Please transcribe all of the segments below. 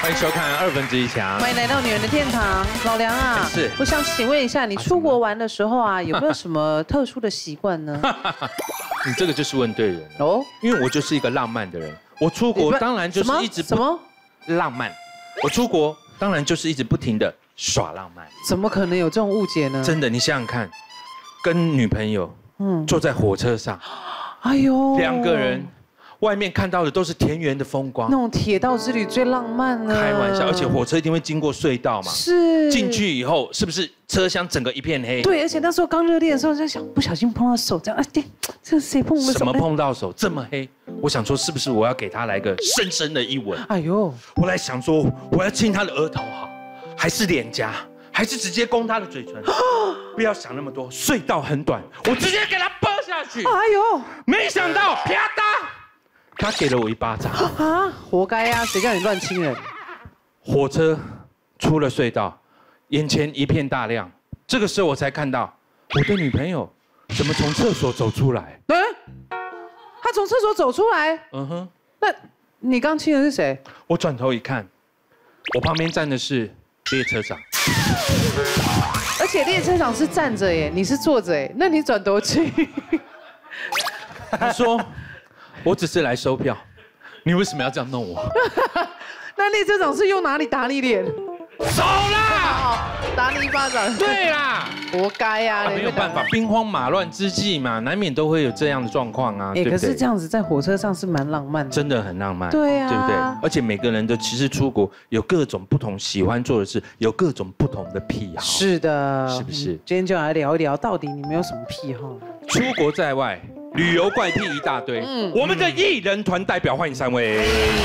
欢迎收看1/2强， 欢迎来到女人的天堂，老梁啊， 是， 我想请问一下，你出国玩的时候啊，有没有什么特殊的习惯呢？ 你这个就是问对人了哦，因为我就是一个浪漫的人，我出国当然就是一直什么浪漫，我出国当然就是一直不停的耍浪漫， 怎么可能有这种误解呢？ 真的，你想想看，跟女朋友坐在火车上， 哎呦 ，2个人。外面看到的都是田园的风光， 那种铁道之旅最浪漫了。 开玩笑，而且火车一定会经过隧道嘛。 是。 进去以后，是不是车厢整个一片黑？ 对，而且那时候刚热恋的时候，在想不小心碰到手，这样啊，这谁碰我的手？ 什么碰到手这么黑？我想说，是不是我要给他来个深深的一吻？ 哎呦， 我来想说，我要亲他的额头好，还是脸颊，还是直接攻他的嘴唇？不要想那么多，隧道很短，我直接给他拨下去。 哎呦， 没想到啪嗒。他给了我一巴掌啊！活该呀！谁叫你乱亲人？ 火车出了隧道，眼前一片大亮。这个时候我才看到我的女朋友怎么从厕所走出来。 她从厕所走出来？嗯哼。那你刚亲的是谁？ 我转头一看，我旁边站的是列车长。 而且列车长是站着耶，你是坐着耶，那你转头去？ 他说。我只是来收票，你为什么要这样弄我？ 那列车长是用哪里打你脸？ 手啦！ 打你一巴掌。 对啦， 活该呀！ 没有办法，兵荒马乱之际嘛，难免都会有这样的状况啊。 可是这样子在火车上是蛮浪漫的， 真的很浪漫。 对啊， 对不对？而且每个人的其实出国有各种不同喜欢做的事，有各种不同的癖好。 是的， 是不是？ 今天就来聊一聊，到底你们有什么癖好？ 出国在外。旅游怪癖一大堆，我们的艺人团代表欢迎3位。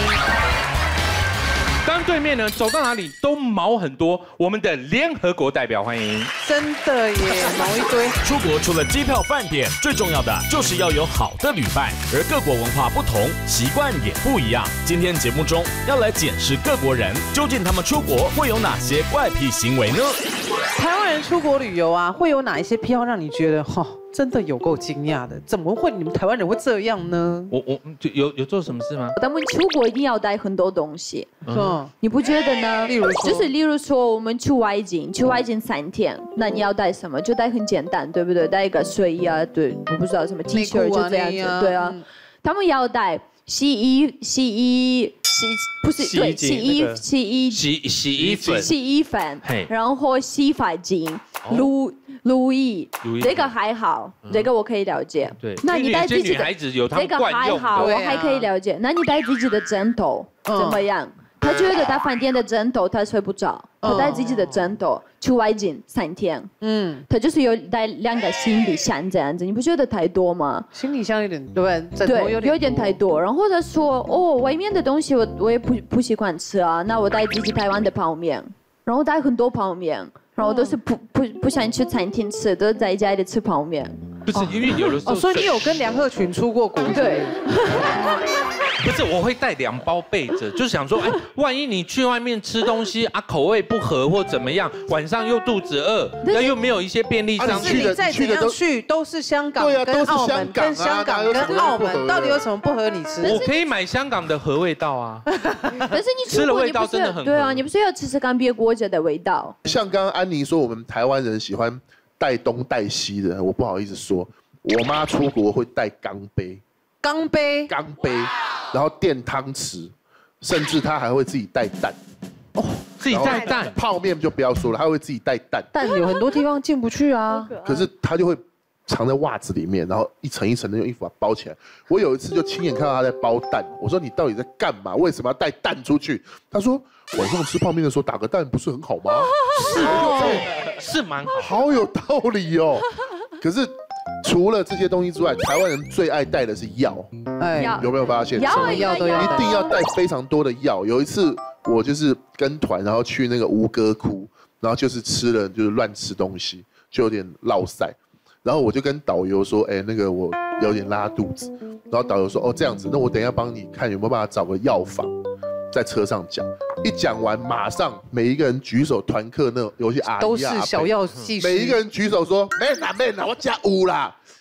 当对面呢走到哪里都毛很多，我们的联合国代表欢迎。 真的耶，毛一堆。 出国除了机票、饭店，最重要的就是要有好的旅伴，而各国文化不同，习惯也不一样。今天节目中要来检视各国人究竟他们出国会有哪些怪癖行为呢？ 台湾人出国旅游啊，会有哪一些癖好让你觉得真的有够惊讶的？怎么会你们台湾人会这样呢？ 我有做什么事吗？ 他们出国一定要带很多东西，你不觉得呢？例如说我们去外景3天，那你要带什么？就带很简单，对不对？带一个睡衣啊，对，我不知道什么 T 恤就这样子，对啊。他们要带洗衣粉，然后洗发精。如意，这个还好，这个我可以了解。 对， 那你带自己的女孩子有她们这个惯用的， 还好，我还可以了解。那你带自己的枕头怎么样？他觉得他饭店的枕头他睡不着，他带自己的枕头去外景3天，他就是有带2个行李箱这样子，你不觉得太多吗？ 行李箱有点对，枕头有点太多。然后他说外面的东西我也不喜欢吃啊，那我带自己台湾的泡面，然后带很多泡面。然后都是不想去餐厅吃，都是在家里吃泡面。 不是因为有的时候， 所以你有跟梁鹤群出过国？ 对。 不是，我会带2包备着，就是想说，万一你去外面吃东西啊，口味不合或怎么样，晚上又肚子饿，那又没有一些便利商店。你再怎样去都是香港跟澳门，跟香港跟澳门，到底有什么不合你吃？ 我可以买香港的合味道啊。 但是你吃了味道真的很对啊，你不是要吃看别国家的味道？ 像刚刚安妮说，我们台湾人喜欢带东带西的，我不好意思说，我妈出国会带钢杯。 钢杯， 然后垫汤匙，甚至她还会自己带蛋。 自己带蛋， 泡面就不要说了，她会自己带蛋。 蛋有很多地方进不去啊。 可是她就会藏在袜子里面，然后一层一层的用衣服把它包起来。我有一次就亲眼看到她在包蛋，我说你到底在干嘛？为什么要带蛋出去？她说晚上吃泡面的时候打个蛋不是很好吗？ 是蛮好有道理哦。可是。除了这些东西之外，台湾人最爱带的是药，有没有发现？ 什么药都要， 一定要带非常多的药。有一次我就是跟团，然后去那个吴哥窟，然后就是吃了就是乱吃东西，就有点落腮。然后我就跟导游说，那个我有点拉肚子。然后导游说，这样子，那我等一下帮你看有没有办法找个药房，在车上讲。一讲完，马上每一个人举手，团客那有些阿姨都是小药技师， 每一个人举手说，妹啦，我加5啦。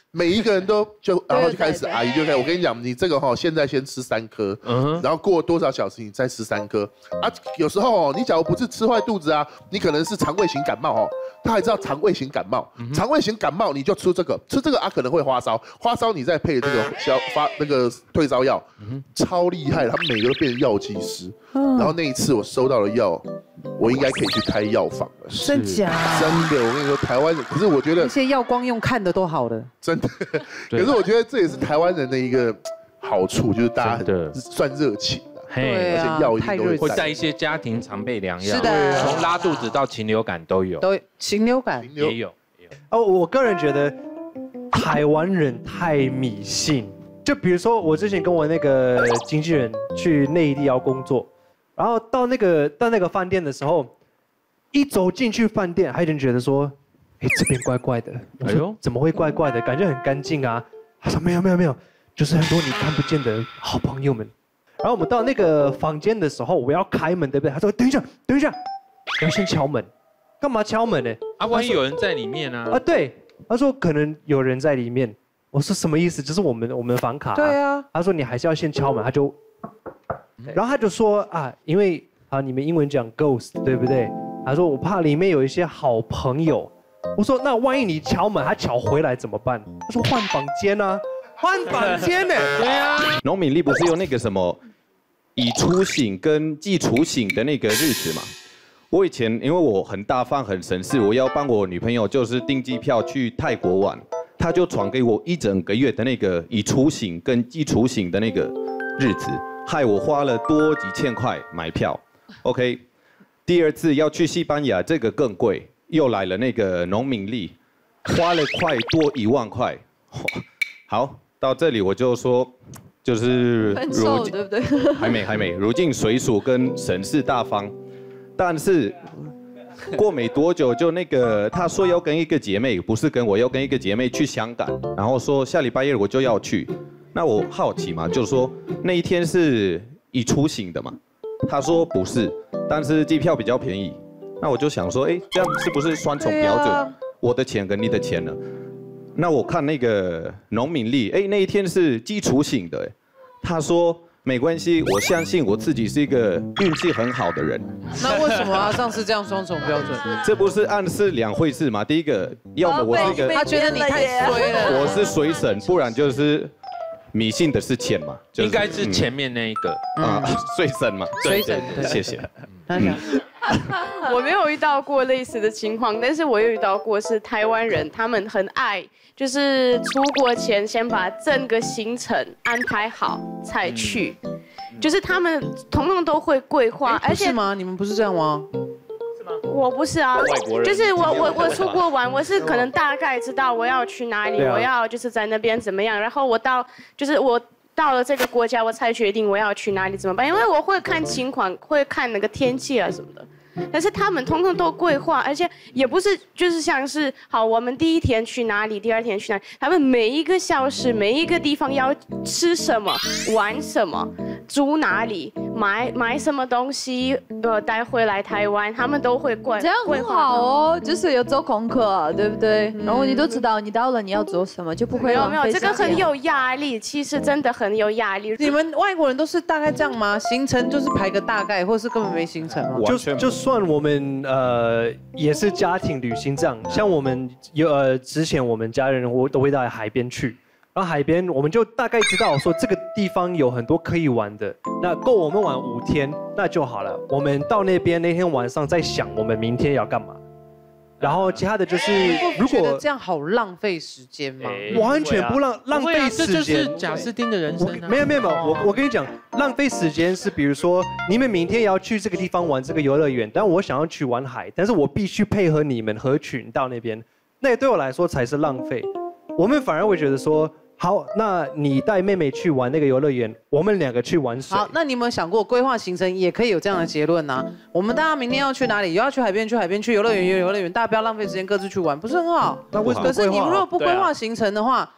每一个人都然后就开始，阿姨就开始，我跟你讲，你这个现在先吃3颗，然后过多少小时你再吃3颗啊。有时候你假如不是吃坏肚子啊，你可能是肠胃型感冒他还知道肠胃型感冒，肠胃型感冒你就吃这个可能会发烧，发烧你再配这个退烧药，超厉害，他们每个都变成药剂师。然后那一次我收到了药，我应该可以去开药房了。 真假？ 真的，我跟你说，台湾人，可是我觉得那些药光用看的都好的， 真的。可是我觉得这也是台湾人的一个好处，就是大家很算热情。 对啊，而且药医都会带一些家庭常备良药， 是的， 从拉肚子到禽流感都有， 禽流感也有。 我个人觉得台湾人太迷信，就比如说我之前跟我那个经纪人去内地要工作，然后到那个饭店的时候，一走进去饭店，还有人觉得说，这边怪怪的，哎呦，怎么会怪怪的？感觉很干净啊。他说没有，就是很多你看不见的好朋友们。然后我们到那个房间的时候，我要开门，对不对？他说等一下，要先敲门，干嘛敲门呢？ 万一有人在里面呢？ 对，他说可能有人在里面。我说什么意思？这是我们房卡。 对啊。 他说你还是要先敲门，然后他就说因为你们英文讲 ghost 对不对？他说我怕里面有一些好朋友。我说那万一你敲门，他敲回来怎么办？他说换房间啊，换房间呢？ 对啊。 农民历不是有那个什么已出醒跟既出醒的那个日子嘛？我以前因为我很大方很省事，我要帮我女朋友就是订机票去泰国玩，她就传给我1整个月的那个已出醒跟既出醒的那个日子，害我花了多几千块买票。OK， 第二次要去西班牙，这个更贵，又来了那个农民历，花了快多1万块。好，到这里我就说。就是分手对不对？ 还没，如今水属跟省事大方，但是过没多久就那个他说要跟一个姐妹，不是跟我，要跟一个姐妹去香港，然后说下礼拜1我就要去，那我好奇嘛，就是说那一天是已出行的嘛，他说不是，但是机票比较便宜，那我就想说，这样是不是双重标准？我的钱跟你的钱呢？那我看那个农民历，那一天是基础型的，他说没关系，我相信我自己是一个运气很好的人。 那为什么上次这样双重标准？ 这不是暗示2回事吗？第一个，要么我是一个， 他觉得你太衰了， 我是水神，不然就是迷信的是钱嘛， 应该是前面那一个水神嘛， 水神， 谢谢。 我没有遇到过类似的情况，但是我有遇到过是台湾人，他们很爱，就是出国前先把整个行程安排好才去，就是他们通通都会规划，而且吗？你们不是这样吗？ 我不是啊，就是我出国玩，我是可能大概知道我要去哪里，我要就是在那边怎么样，然后我到了这个国家，我才决定我要去哪里怎么办，因为我会看情况，会看那个天气啊什么的。但是他们通通都规划，而且也不是就是像是好，我们第1天去哪里，第2天去哪里，他们每一个小时、每一个地方要吃什么、玩什么、住哪里、买什么东西，带回来台湾，他们都会规划。 这样很好哦，就是有做功课，对不对？然后你都知道你到了你要做什么，就不会浪费时间。 没有，这个很有压力，其实真的很有压力。 你们外国人都是大概这样吗？行程就是排个大概，或是根本没行程吗？ 就算我们也是家庭旅行这样，像我们之前我们家人都会到海边去，然后海边我们就大概知道说这个地方有很多可以玩的，那够我们玩5天那就好了。我们到那边那天晚上再想我们明天要干嘛，然后其他的就是如果这样好浪费时间吗？ 完全不浪费时间， 这就是贾斯汀的人生啊。 没有，我跟你讲，浪费时间是比如说你们明天要去这个地方玩这个游乐园，但我想要去玩海，但是我必须配合你们合群到那边，那对我来说才是浪费。我们反而会觉得说，好，那你带妹妹去玩那个游乐园，我们2个去玩水。 好，那你有没有想过规划行程也可以有这样的结论呢？我们大家明天要去哪里？有要去海边，去海边；去游乐园，大家不要浪费时间，各自去玩，不是很好？ 那为什么？ 可是你如果不规划行程的话，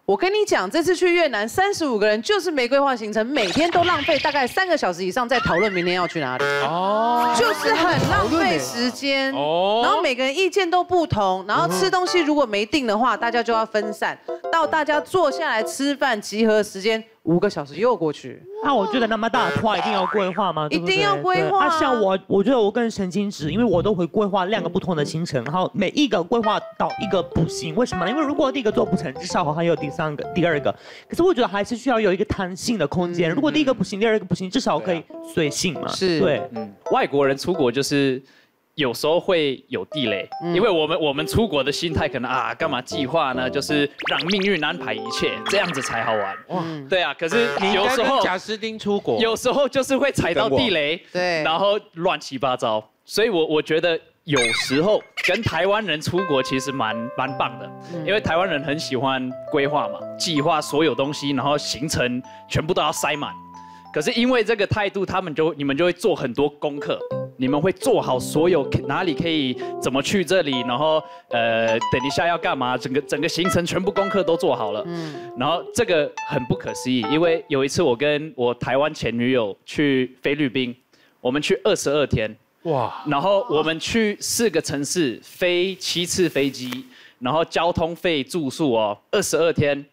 我跟你讲，这次去越南35个人就是没规划行程，每天都浪费大概3个小时以上在讨论明天要去哪里。哦，就是很浪费时间。哦，然后每个人意见都不同，然后吃东西如果没定的话，大家就要分散，到大家坐下来吃饭集合时间5个小时又过去。 那我觉得那么大的话一定要规划吗？ 一定要规划。 像我觉得我更神经质，因为我都会规划2个不同的行程，然后每一个规划到一个不行。为什么呢？因为如果第一个做不成，至少还有第二个。可是我觉得还是需要有一个弹性的空间。如果第一个不行，第二个不行，至少可以随性嘛。 是， 对， 外国人出国就是有时候会有地雷，因为我们出国的心态可能干嘛计划呢？就是让命运安排一切，这样子才好玩。对啊，可是有时候贾斯汀出国， 有时候就是会踩到地雷， 对， 然后乱七八糟。所以我觉得有时候跟台湾人出国其实蛮棒的，因为台湾人很喜欢规划嘛，计划所有东西，然后行程全部都要塞满。可是因为这个态度，你们就会做很多功课，你们会做好所有哪里可以怎么去这里，然后等一下要干嘛，整个行程全部功课都做好了。然后这个很不可思议，因为有一次我跟我台湾前女友去菲律宾，我们去22天。哇！然后我们去4个城市，飞7次飞机，然后交通费、住宿22天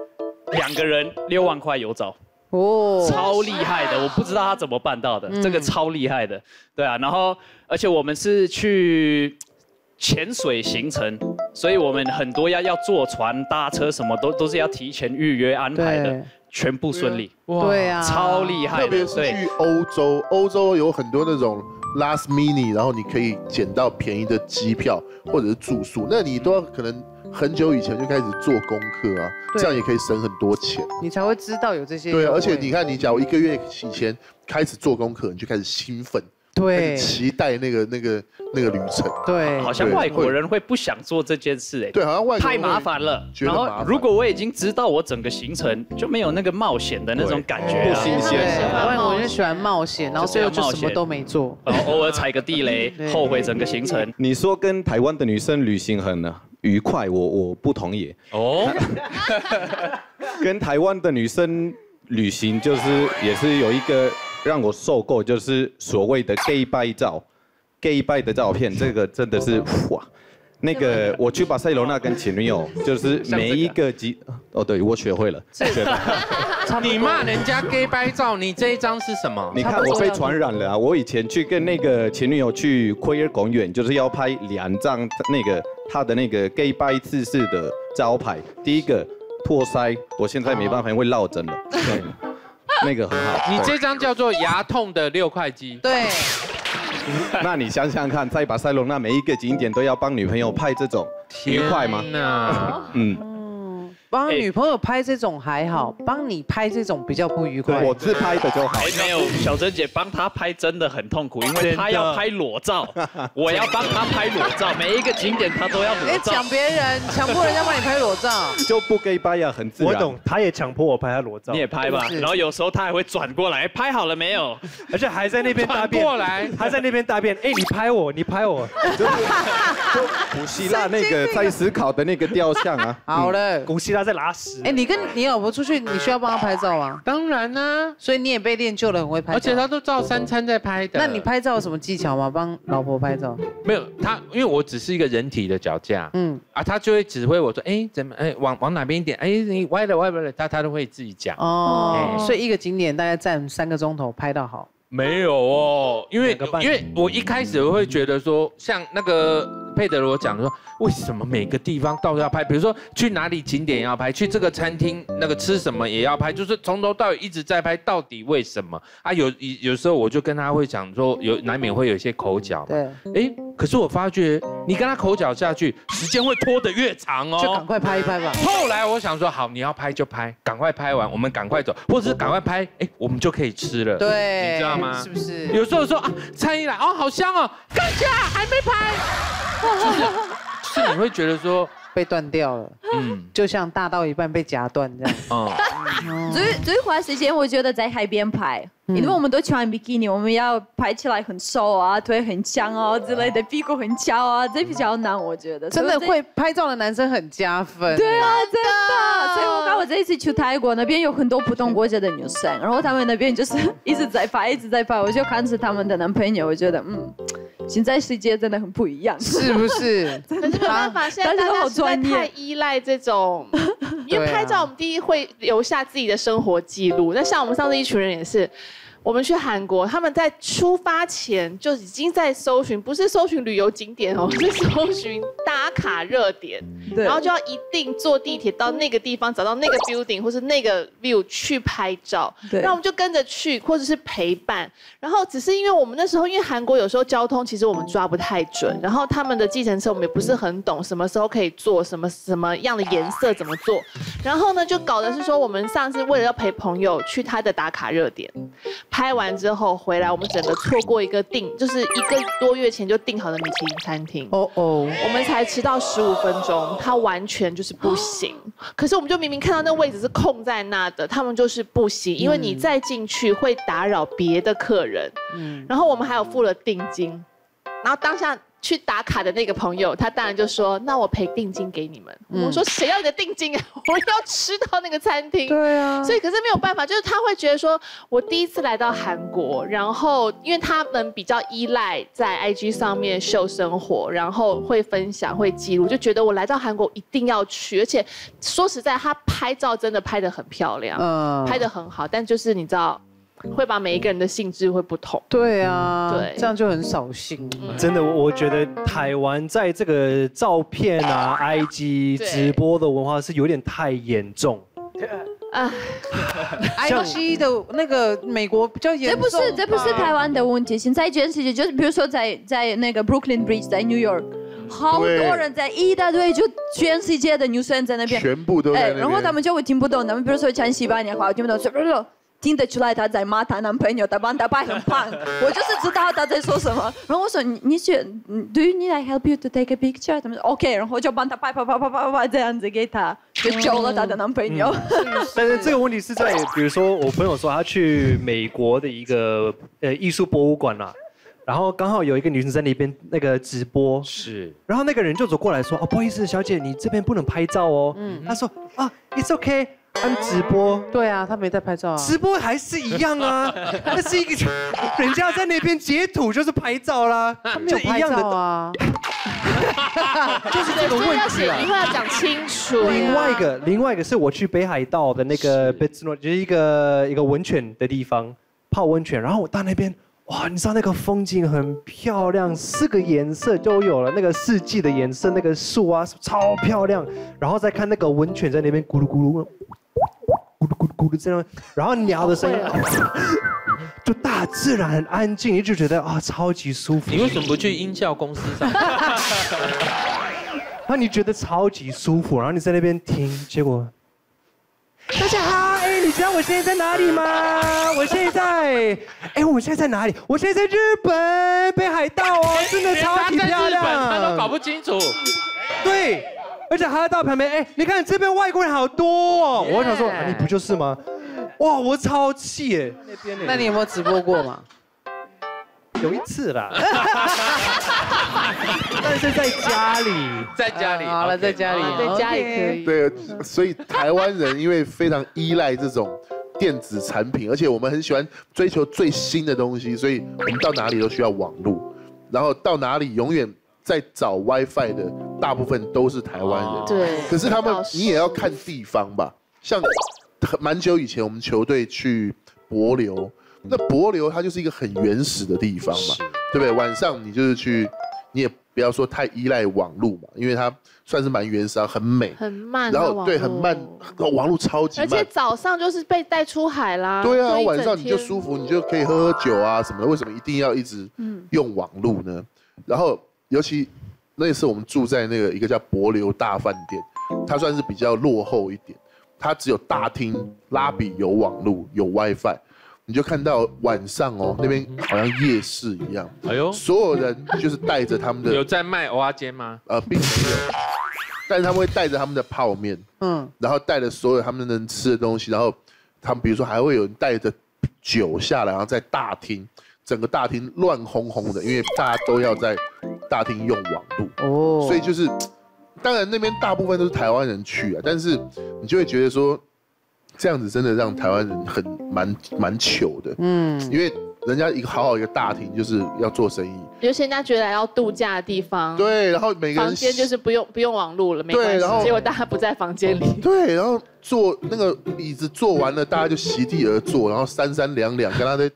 ，2个人6万块有找。哦，超厉害的，我不知道他怎么办到的，这个超厉害的，对啊，然后而且我们是去潜水行程，所以我们很多要坐船、搭车什么都是要提前预约安排的，全部顺利。 对啊， 超厉害的。 特别是去欧洲，欧洲有很多那种 last minute， 然后你可以捡到便宜的机票或者是住宿，那你都要可能很久以前就开始做功课啊，这样也可以省很多钱， 你才会知道有这些。 对，而且你看，你假如1个月以前开始做功课，你就开始兴奋，对，期待那个旅程。 对， 好像外国人会不想做这件事， 对，好像外国人太麻烦了。然后如果我已经知道我整个行程，就没有那个冒险的那种感觉， 不新鲜。 外国人喜欢冒险，然后最后就什么都没做， 然后偶尔踩个地雷，后悔整个行程。 你说跟台湾的女生旅行很愉快，我不同意。哦，跟台湾的女生旅行也是有一个让我受够，就是所谓的 gay 拜照，gay 拜的照片，这个真的是哇。那个我去巴塞罗那跟前女友，就是每一个对我学会了。 你骂人家 gay 拍照，你这一张是什么？ 你看我被传染了啊！我以前去跟那个前女友去奎尔公园，就是要拍2张他的那个 gay 拍姿势的招牌。第一个破腮，我现在没办法，因为落枕了。对，那个很好。 你这张叫做牙痛的6块肌。 对。 那你想想看，在巴塞罗那每一个景点都要帮女朋友拍这种，愉快吗？ 帮女朋友拍这种还好，帮你拍这种比较不愉快。 我自拍的就好。 没有，小珍姐帮她拍真的很痛苦，因为她要拍裸照，我要帮她拍裸照，每一个景点她都要裸照。 抢别人，强迫人家帮你拍裸照， 就不给拍呀，很自然。 我懂，他也强迫我拍他裸照， 你也拍吧。然后有时候他还会转过来，拍好了没有？ 而且还在那边大便。 过来， 还在那边大便。哎，你拍我，你拍我。 就古希腊那个在思考的那个雕像啊。 好了， 古希腊在拉屎。 哎，你跟你老婆出去，你需要帮她拍照吗？ 当然啦， 所以你也被练就了，很会拍照。 而且她都照3餐在拍的。 那你拍照有什么技巧吗？帮老婆拍照？ 没有，因为我只是一个人体的脚架，她就会指挥我说，往哪边一点，你歪了，她都会自己讲。 哦，所以一个景点大概占3个钟头拍到好。 没有哦，因为我一开始会觉得说，像那个佩德罗讲说，为什么每个地方都要拍？比如说去哪里景点要拍，去这个餐厅那个吃什么也要拍，就是从头到尾一直在拍，到底为什么啊？有时候我就跟他会讲说，难免会有一些口角。对，可是我发觉你跟他口角下去，时间会拖得越长哦。 就赶快拍一拍吧。 后来我想说，好，你要拍就拍，赶快拍完，我们赶快走，或者是赶快拍，我们就可以吃了。 对， 你知道吗？ 是不是？ 有时候说餐一来，好香哦，看一下还没拍，就是你会觉得说被断掉了，就像大到一半被夹断这样。 最花时间我觉得在海边拍，因为我们都穿比基尼，我们要拍起来很瘦啊，腿很强哦之类的，屁股很翘啊，这比较难我觉得。 真的会拍照的男生很加分。 对啊，真的。所以我看我这一次去泰国那边有很多不同国家的女生，然后他们那边就是一直在拍，我就看着他们的男朋友，我觉得现在世界真的很不一样， 是不是？ 可是没办法，现在大家实在太依赖这种，因为拍照我们第一会留下自己的生活记录。那像我们上次一群人也是。我们去韩国，他们在出发前就已经在搜寻，不是搜寻旅游景点哦，是搜寻打卡热点，然后就要一定坐地铁到那个地方，找到那个 building 或是那个 view 去拍照。那我们就跟着去，或者是陪伴。然后只是因为我们那时候，因为韩国有时候交通其实我们抓不太准，然后他们的计程车我们也不是很懂，什么时候可以坐，什么样的颜色怎么做。然后呢，就搞的是说，我们上次为了要陪朋友去他的打卡热点。拍完之后回来，我们整个错过一个就是1个多月前就订好的米其林餐厅。我们才迟到15分钟，它完全就是不行。可是我们就明明看到那位置是空在那的，他们就是不行，因为你再进去会打扰别的客人。然后我们还有付了定金，然后当下。去打卡的那个朋友，他当然就说：“那我赔定金给你们。”我说：“谁要你的定金啊？我们要吃到那个餐厅。”对啊，所以可是没有办法，就是他会觉得说，我第一次来到韩国，然后因为他们比较依赖在 IG 上面秀生活，然后会分享、会记录，就觉得我来到韩国一定要去。而且说实在，他拍照真的拍得很漂亮，拍得很好，但就是你知道。会把每一个人的性质会不同。 对啊，对，这样就很扫兴。 真的，我觉得台湾在这个照片啊、IG 直播的文化是有点太严重。 IG 的那个美国比较严重。 这不是台湾的问题，现在全世界就是比如说在那个 Brooklyn Bridge 在 New York。好多人在一大堆，就全世界的女生在那边， 全部都在那边。 然后他们就会听不懂，他们比如说讲西班牙话，我听不懂，说听得出来她在骂她男朋友，她帮她拍很胖，我就是知道她在说什么。然后我说你选 ，Do you need I help you to take a picture？ 他们说 OK， 然后就帮她拍这样子给她，就救了她的男朋友。 但是这个问题是在，比如说我朋友说他去美国的一个艺术博物馆啦。然后刚好有一个女生在那边那个直播，是，然后那个人就走过来说，不好意思，小姐，你这边不能拍照哦。他说，It's okay， 按直播。 对啊，他没在拍照啊。 直播还是一样啊，那是一个人家在那边截图就是拍照啦， 就一样的啊。 就是这个问题啊。 以后要讲清楚。 另外一个是我去北海道的那个 Betsno， 就是一个温泉的地方泡温泉，然后我到那边。哇，你知道那个风景很漂亮，4个颜色都有了，那个四季的颜色，那个树啊超漂亮，然后再看那个温泉在那边咕噜咕噜，咕噜咕噜咕噜这样，然后鸟的声音，就大自然很安静，你就觉得超级舒服。 你为什么不去音效公司上？ 那你觉得超级舒服，然后你在那边听，结果。大家好，你知道我现在在哪里吗？我现在，我们现在在哪里？我现在在日本北海道哦，真的超级漂亮。 他都搞不清楚。 对，而且还要到旁边，你看这边外国人好多哦。我想说，你不就是吗？哇，我超气耶！ 那你有没有直播过吗？ 有一次啦，但是在家里， 好了，在家里可以。 对，所以台湾人因为非常依赖这种电子产品，而且我们很喜欢追求最新的东西，所以我们到哪里都需要网络，然后到哪里永远在找 WiFi 的大部分都是台湾人。 对。 可是他们你也要看地方吧，像蛮久以前我们球队去帛琉。那帛琉它就是一个很原始的地方嘛，对不对？晚上你就是去，你也不要说太依赖网络嘛，因为它算是蛮原始啊，很美， 很慢， 然后对，很慢，网络超级慢， 而且早上就是被带出海啦。 对啊，晚上你就舒服，你就可以喝酒啊什么的。为什么一定要一直用网络呢？然后尤其那次我们住在那个一个叫帛琉大饭店，它算是比较落后一点，它只有大厅、拉比有网络，有 WiFi。你就看到晚上那边好像夜市一样，所有人就是带着他们的有在卖蚵仔煎吗？ 并没有， 但是他们会带着他们的泡面，然后带着所有他们能吃的东西，然后他们比如说还会有人带着酒下来，然后在大厅，整个大厅乱哄哄的，因为大家都要在大厅用网路，所以就是，当然那边大部分都是台湾人去啊，但是你就会觉得说，这样子真的让台湾人蛮糗的，因为人家一个好一个大厅就是要做生意， 尤其人家觉得来到度假的地方， 对，然后每个人房间就是不用网路了，没关系，结果大家不在房间里， 对，然后坐那个椅子坐完了，大家就席地而坐，然后三两，跟他在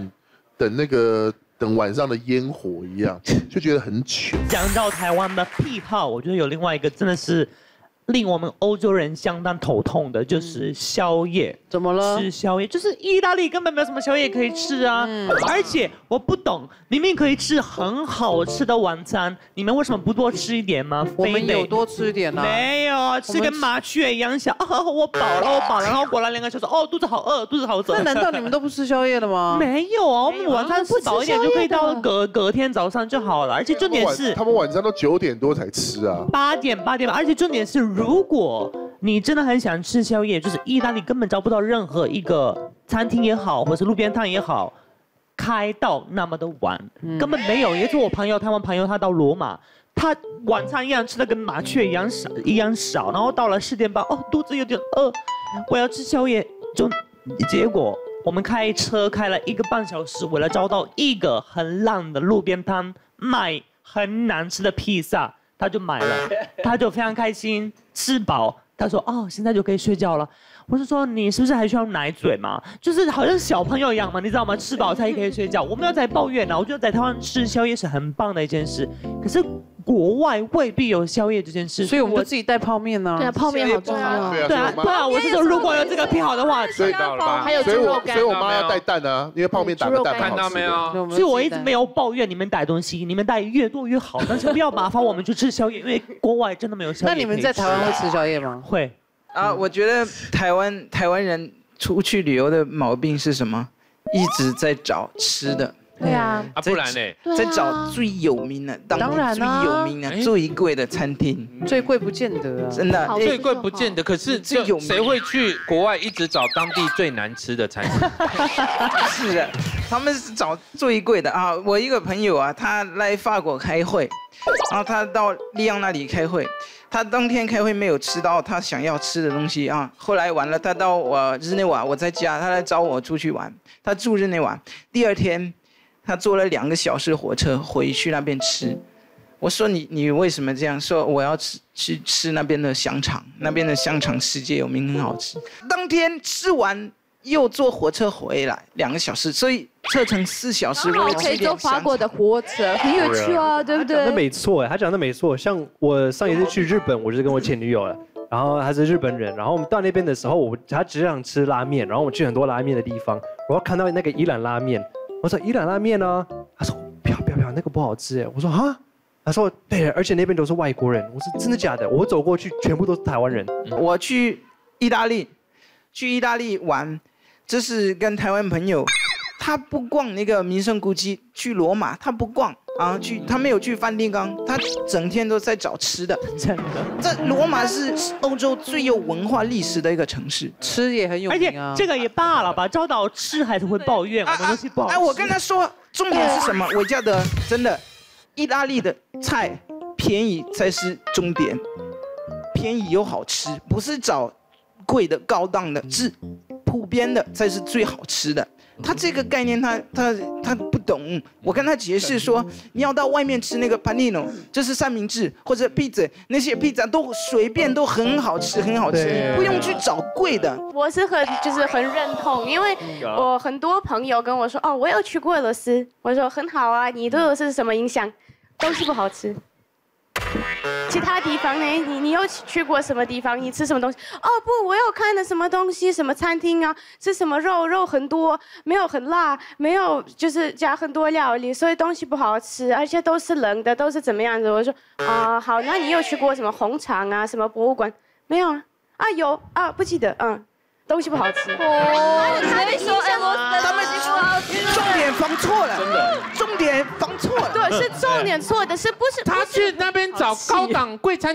等晚上的烟火一样，就觉得很糗。 讲到台湾的癖好，我觉得有另外一个真的是令我们欧洲人相当头痛的，就是宵夜。 怎么了？ 吃宵夜，就是意大利根本没有什么宵夜可以吃啊！而且我不懂，明明可以吃很好吃的晚餐，你们为什么不多吃一点吗？ 我们有多吃一点啊？ 没有，吃跟麻雀一样想，我饱了，然后过来2个小时，肚子好饿，肚子好饿。 那难道你们都不吃宵夜的吗？ 没有啊，我们晚餐吃饱一点就可以到隔天早上就好了。而且重点是， 他们晚上都9点多才吃啊。 8点，而且重点是，如果你真的很想吃宵夜，就是意大利根本找不到任何一个餐厅也好，或是路边摊也好，开到那么的晚，根本没有。也是我台湾朋友，他到罗马，他晚餐一样吃的跟麻雀一样少，然后到了4点半，肚子有点饿，我要吃宵夜，结果我们开车开了1个半小时，为了找到一个很烂的路边摊卖很难吃的披萨，他就买了，他就非常开心，吃饱。他说：“现在就可以睡觉了。”我是说：“你是不是还需要奶嘴嘛？就是好像小朋友一样嘛，你知道吗？吃饱才可以睡觉。我没有在抱怨啊，我觉得在台湾吃宵夜是很棒的一件事。可是国外未必有宵夜这件事， 所以我们就自己带泡面呢。 对啊，泡面好重要。 对啊，我是说如果有这个癖好的话， 还有猪肉干， 所以我妈要带蛋啊，因为泡面打个蛋看到没有？ 所以我一直没有抱怨你们带东西，你们带越多越好，但是不要麻烦我们去吃宵夜，因为国外真的没有宵夜。 那你们在台湾会吃宵夜吗？ 会。 我觉得台湾人出去旅游的毛病是什么？一直在找吃的。 对啊， 不然呢？ 在找最有名的，当地最有名的、最贵的餐厅。 最贵不见得啊， 真的， 最贵不见得。可是谁会去国外一直找当地最难吃的餐厅？ 是的，他们是找最贵的啊。我一个朋友啊，他来法国开会，然后他到利昂那里开会。他当天开会没有吃到他想要吃的东西啊，后来完了，他到我日内瓦，我在家，他来找我出去玩，他住日内瓦，第2天，他坐了2个小时火车回去那边吃，我说你为什么这样说？我要去吃那边的香肠，那边的香肠世界有名，很好吃。当天吃完又坐火车回来2个小时，所以车程4小时。 我可以坐法国的火车，很有趣啊，对不对？ 他讲的没错，他讲的没错。像我上一次去日本，我就是跟我前女友了，然后她是日本人，然后我们到那边的时候，她只想吃拉面，然后我们去很多拉面的地方，我看到那个伊朗拉面，我说伊朗拉面呢？她说不要，那个不好吃哎。我说哈，她说对，而且那边都是外国人。我说真的假的？我走过去全部都是台湾人。 我去意大利玩。这是跟台湾朋友，他不逛那个名胜古迹，去罗马他不逛啊，他没有去梵蒂冈，他整天都在找吃的。 真的， 这罗马是欧洲最有文化历史的一个城市， 吃也很有名啊。 而且这个也罢了吧，找到吃还是会抱怨我们东西不好吃。 我跟他说，重点是什么？我觉得真的，意大利的菜便宜才是重点，便宜又好吃，不是找贵的高档的，是普遍的才是最好吃的。他这个概念他不懂，我跟他解释说，你要到外面吃那个 panino， 就是三明治或者 pizza， 那些 pizza 都随便都很好吃，不用去找贵的。 我是很认同，因为我很多朋友跟我说，我有去过俄罗斯，我说很好啊，你对俄罗斯是什么印象？东西不好吃。其他地方呢？你有去过什么地方？你吃什么东西？不，我有看的什么东西，什么餐厅啊，吃什么肉很多，没有很辣，没有就是加很多料理，所以东西不好吃，而且都是冷的，都是怎么样子？我说好，那你有去过什么红场啊，什么博物馆？没有啊？有啊，不记得，东西不好吃。 他们说他们重点放错了， 真的， 重点放错了。 对，是重点错的，是不是？ 他去那边找高档贵餐厅，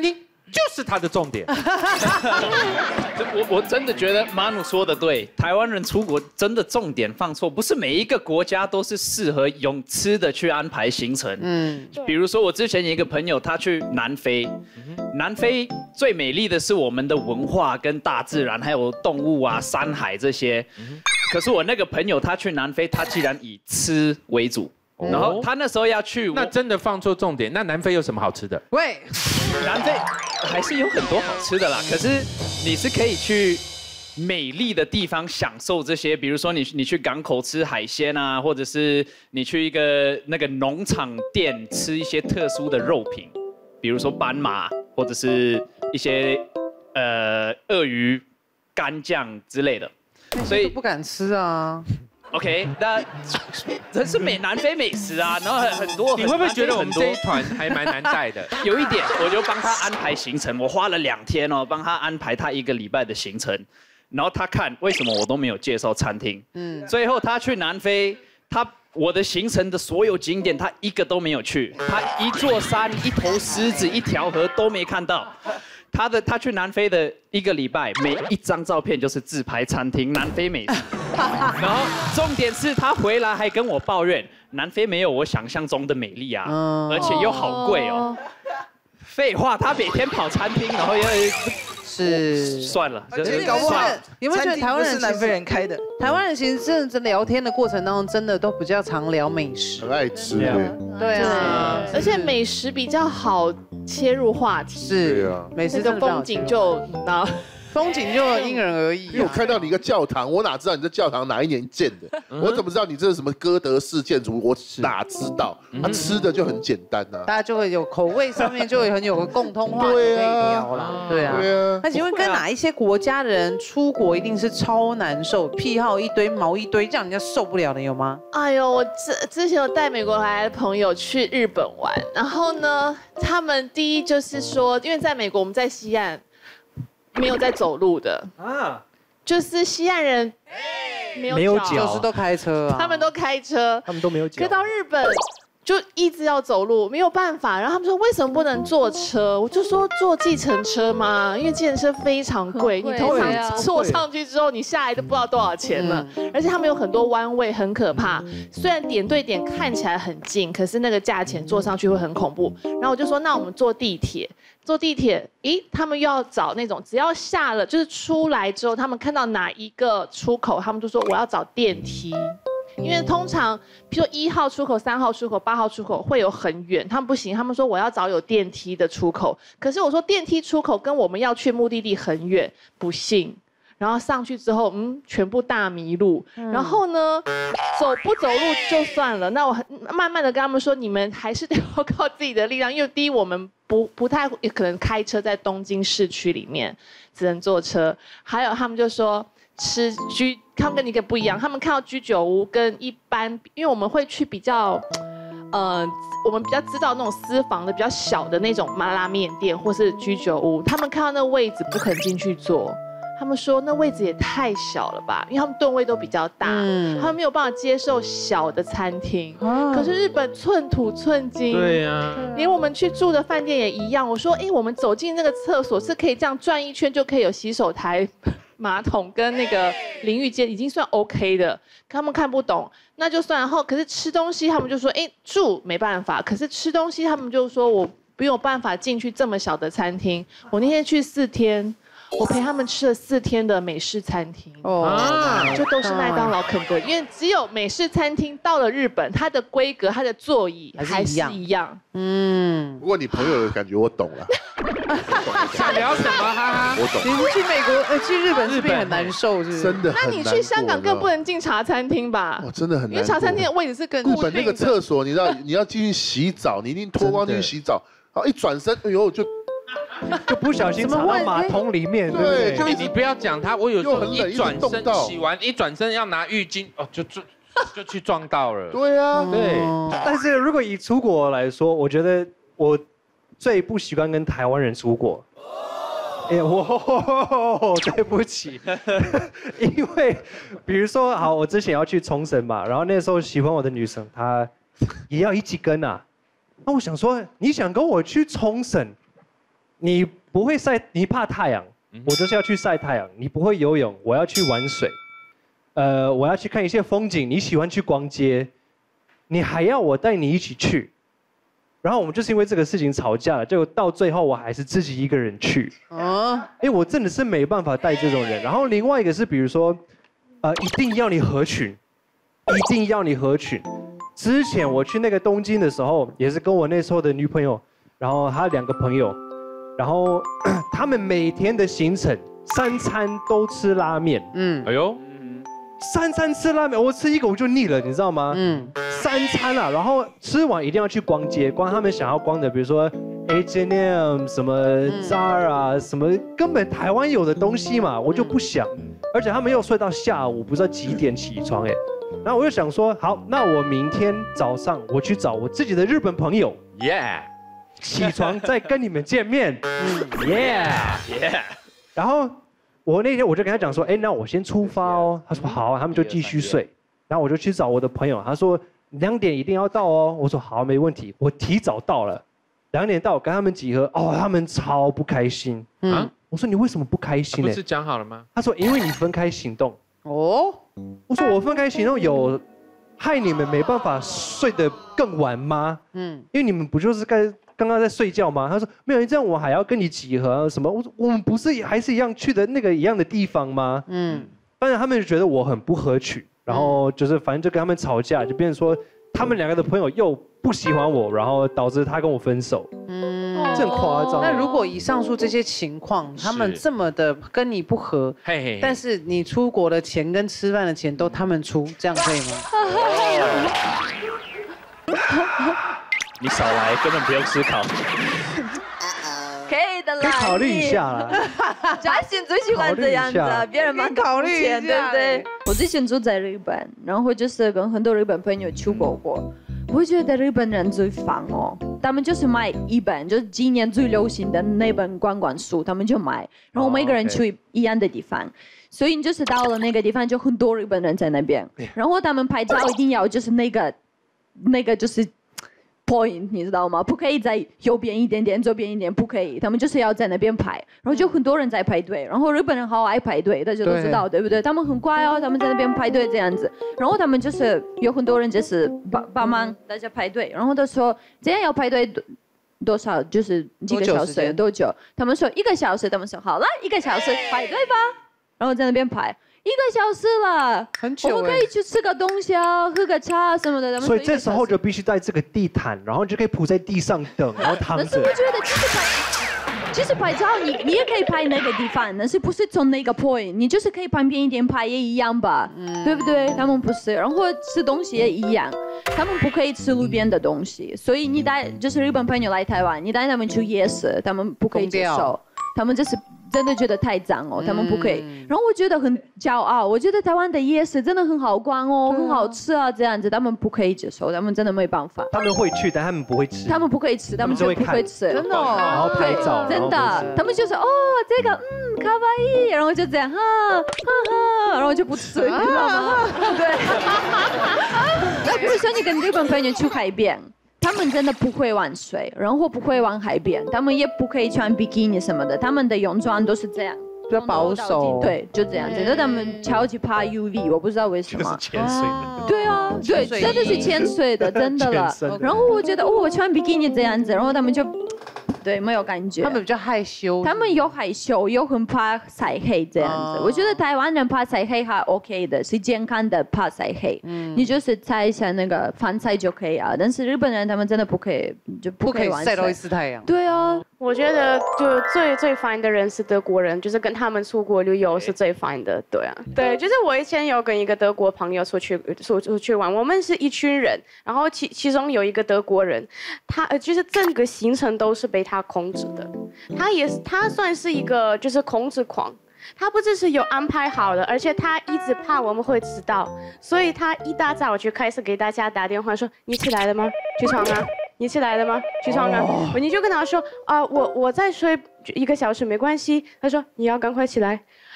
就是他的重点。 我真的觉得马努说的对，台湾人出国真的重点放错，不是每一个国家都是适合用吃的去安排行程。比如说我之前有一个朋友，他去南非，南非最美丽的是我们的文化跟大自然，还有动物啊、山海这些。可是我那个朋友他去南非，他竟然以吃为主。然后他那时候要去， 那真的放错重点。那南非有什么好吃的？ 喂， 南非还是有很多好吃的啦。可是你是可以去美丽的地方享受这些，比如说你去港口吃海鲜啊，或者是你去一个那个农场店吃一些特殊的肉品，比如说斑马或者是一些鳄鱼干酱之类的。 所以不敢吃啊。 OK， 那这是南非美食啊，然后很多。 你会不会觉得我们这一团还蛮难带的？ 有一点，我就帮他安排行程，我花了2天哦，帮他安排他1个礼拜的行程，然后他看为什么我都没有介绍餐厅，最后他去南非，我的行程的所有景点他一个都没有去，他一座山、一头狮子、一条河都没看到。他去南非的1个礼拜，每一张照片就是自拍餐厅、南非美食。然后重点是他回来还跟我抱怨，南非没有我想象中的美丽啊，而且又好贵哦。废话，他每天跑餐厅，然后又是算了， 搞不好有没有觉得台湾人是南非人开的？ 台湾人其实真的聊天的过程当中，真的都比较常聊美食， 很爱吃。 对啊， 而且美食比较好切入话题。 是啊，美食的风景就风景就因人而异。 因为我看到你一个教堂，我哪知道你这教堂哪一年建的？我怎么知道你这是什么哥德式建筑？我哪知道？他吃的就很简单呐， 大家就会有口味上面就会很有个共通话题可以聊啦。对啊，那请问跟哪一些国家的人出国一定是超难受，癖好一堆、毛一堆，这样人家受不了的有吗？ 哎呦，我之前有带美国来的朋友去日本玩，然后呢，他们第一就是说，因为在美国我们在西岸。没有在走路的啊，就是西岸人没有脚， 就是都开车啊， 他们都开车， 他们都没有脚。 可到日本就一直要走路，没有办法。然后他们说为什么不能坐车？我就说坐计程车嘛，因为计程车非常贵，你通常坐上去之后，你下来都不知道多少钱了。而且他们有很多弯位，很可怕。虽然点对点看起来很近，可是那个价钱坐上去会很恐怖。然后我就说那我们坐地铁。坐地铁，他们又要找那种只要下了就是出来之后，他们看到哪一个出口，他们就说我要找电梯，因为通常比如说1号出口、3号出口、8号出口会有很远，他们不行，他们说我要找有电梯的出口。可是我说电梯出口跟我们要去目的地很远，不信。然后上去之后，全部大迷路。然后呢，走路就算了，那我慢慢的跟他们说，你们还是得要靠自己的力量，因为第一我们不太可能开车在东京市区里面，只能坐车。还有他们就说他们跟你一个不一样，他们看到居酒屋跟一般，因为我们会去比较。我们比较知道那种私房的比较小的那种麻辣面店或是居酒屋，他们看到那位置不肯进去坐。他们说那位置也太小了吧，因为他们吨位都比较大，他们没有办法接受小的餐厅。可是日本寸土寸金， 对呀， 连我们去住的饭店也一样。我说，我们走进那个厕所是可以这样转一圈就可以有洗手台、马桶跟那个淋浴间，已经算 OK 的。他们看不懂，那就算。然后可是吃东西，他们就说，住没办法。可是吃东西，他们就说我没有办法进去这么小的餐厅。我那天去4天。我陪他们吃了4天的美式餐厅，就都是麦当劳、肯德基，因为只有美式餐厅到了日本，它的规格、它的座椅还是一样。 不过你朋友的感觉我懂了。 想聊什么？哈哈， 我懂。 你们去美国、去日本是不是很难受？是不是？ 真的。 那你去香港更不能进茶餐厅吧？ 真的很难。 因为茶餐厅的位置是更日本那个厕所，你知道你要进去洗澡，你一定脱光进去洗澡，然后一转身， 就不小心插到马桶里面，对不对？ 你不要讲他，我有时候一转身洗完，一转身要拿浴巾，就去撞到了。 对啊， 对。但是如果以出国来说，我觉得我最不习惯跟台湾人出国。对不起，因为比如说，好，我之前要去冲绳嘛，然后那时候喜欢我的女生，她也要一起跟啊。那我想说，你想跟我去冲绳？ 你不会晒，你怕太阳，我就是要去晒太阳。你不会游泳，我要去玩水。我要去看一些风景，你喜欢去逛街，你还要我带你一起去。然后我们就是因为这个事情吵架了，结果到最后我还是自己一个人去。因为我真的是没办法带这种人。然后另外一个是，比如说，一定要你合群，一定要你合群。之前我去那个东京的时候，也是跟我那时候的女朋友，然后还有2个朋友，然后他们每天的行程3餐都吃拉面。 哎呦 ，3餐吃拉面，我吃一个我就腻了，你知道吗？3餐啊，然后吃完一定要去逛街，逛他们想要逛的，比如说 H&M 什么 Zara 什么，根本台湾有的东西嘛，我就不想。而且他们又睡到下午，不知道几点起床哎。然后我就想说，好，那我明天早上我去找我自己的日本朋友 ，Yeah， 起床再跟你们见面，Yeah。然后我那天我就跟他讲说，哎，那我先出发哦。他说好，他们就继续睡。然后我就去找我的朋友，他说2点一定要到哦。我说好，没问题，我提早到了。2点到，跟他们集合，哦，他们超不开心。我说你为什么不开心呢？ 不是讲好了吗？ 他说因为你分开行动。哦。我说我分开行动有害你们没办法睡得更晚吗？因为你们不就是刚刚在睡觉吗？他说没有，这样我还要跟你集合什么？我说我们不是还是一样去的那个一样的地方吗？当然他们就觉得我很不合群，然后就是反正就跟他们吵架，就变成说他们2个的朋友又不喜欢我，然后导致他跟我分手。这很夸张。 那如果以上述这些情况，他们这么的跟你不合，但是你出国的钱跟吃饭的钱都他们出，这样可以吗？ 你少来，根本不用思考。 可以的啦， 可以考虑一下啦。 Justin 最喜欢这样子，别人蛮考虑钱，对不对？我之前住在日本，然后就是跟很多日本朋友出国过。我觉得日本人最烦哦，他们就是买一本，就是今年最流行的那本观光书，他们就买，然后每个人去一样的地方，所以你就是到了那个地方，就很多日本人在那边，然后他们拍照一定要就是那个就是 point， 你知道吗？不可以在右边一点点，左边一点，不可以，他们就是要在那边排，然后就很多人在排队，然后日本人好爱排队，大家都知道，对不对？他们很乖哦，他们在那边排队这样子，然后他们就是有很多人就是帮忙大家排队，然后他说这样要排队多少，就是几个小时多久？他们说1个小时，他们说好了，1个小时排队吧，然后在那边排。1个小时了， 很久。 我们可以去吃个东西啊，喝个茶什么的。 所以这时候就必须带这个地毯，然后就可以铺在地上等，然后躺着。 但是我觉得其实拍照你也可以拍那个地方，但是不是从那个 point， 你就是可以旁边一点拍也一样吧，对不对？他们不是，然后吃东西也一样，他们不可以吃路边的东西，所以你带就是日本朋友来台湾，你带他们去夜市，他们不可以接受，他们就是真的觉得太脏哦，他们不可以。然后我觉得很骄傲，我觉得台湾的夜市真的很好逛哦，很好吃啊，这样子他们不可以接受，他们真的没办法。 他们会去，但他们不会吃。 他们不可以吃，他们就不会吃， 真的哦。 然后拍照， 真的，他们就是哦这个卡哇伊，然后就这样哈哈哈，然后就不吃，你知道吗？对。那比如说你跟日本朋友去海边。他们真的不会玩水，然后不会玩海边，他们也不可以穿比基尼什么的，他们的泳装都是这样， 比较保守。 对，就这样子。他们超级怕 UV， 我不知道为什么。 就是潜水的。 对啊，对，真的是潜水的，真的了。然后我觉得，我穿比基尼这样子，然后他们就。对，没有感觉。 他们比较害羞。 他们有害羞，又很怕晒黑这样子。我觉得台湾人怕晒黑还 OK 的，是健康的怕晒黑。你就是晒一下那个防晒就可以啊。但是日本人他们真的不可以，就不可以晒到一次太阳。 对啊， 我觉得就最烦的人是德国人，就是跟他们出国旅游是最烦的。对啊，对，就是我以前有跟一个德国朋友出去玩，我们是一群人，然后其中有一个德国人，他就是整个行程都是被他控制的，他算是一个就是控制狂，他不只是有安排好的，而且他一直怕我们会迟到，所以他一大早就开始给大家打电话说：“你起来了吗？起床啊！你起来了吗？起床啊！”你就跟他说：“啊，我再睡1个小时没关系。”他说：“你要赶快起来。”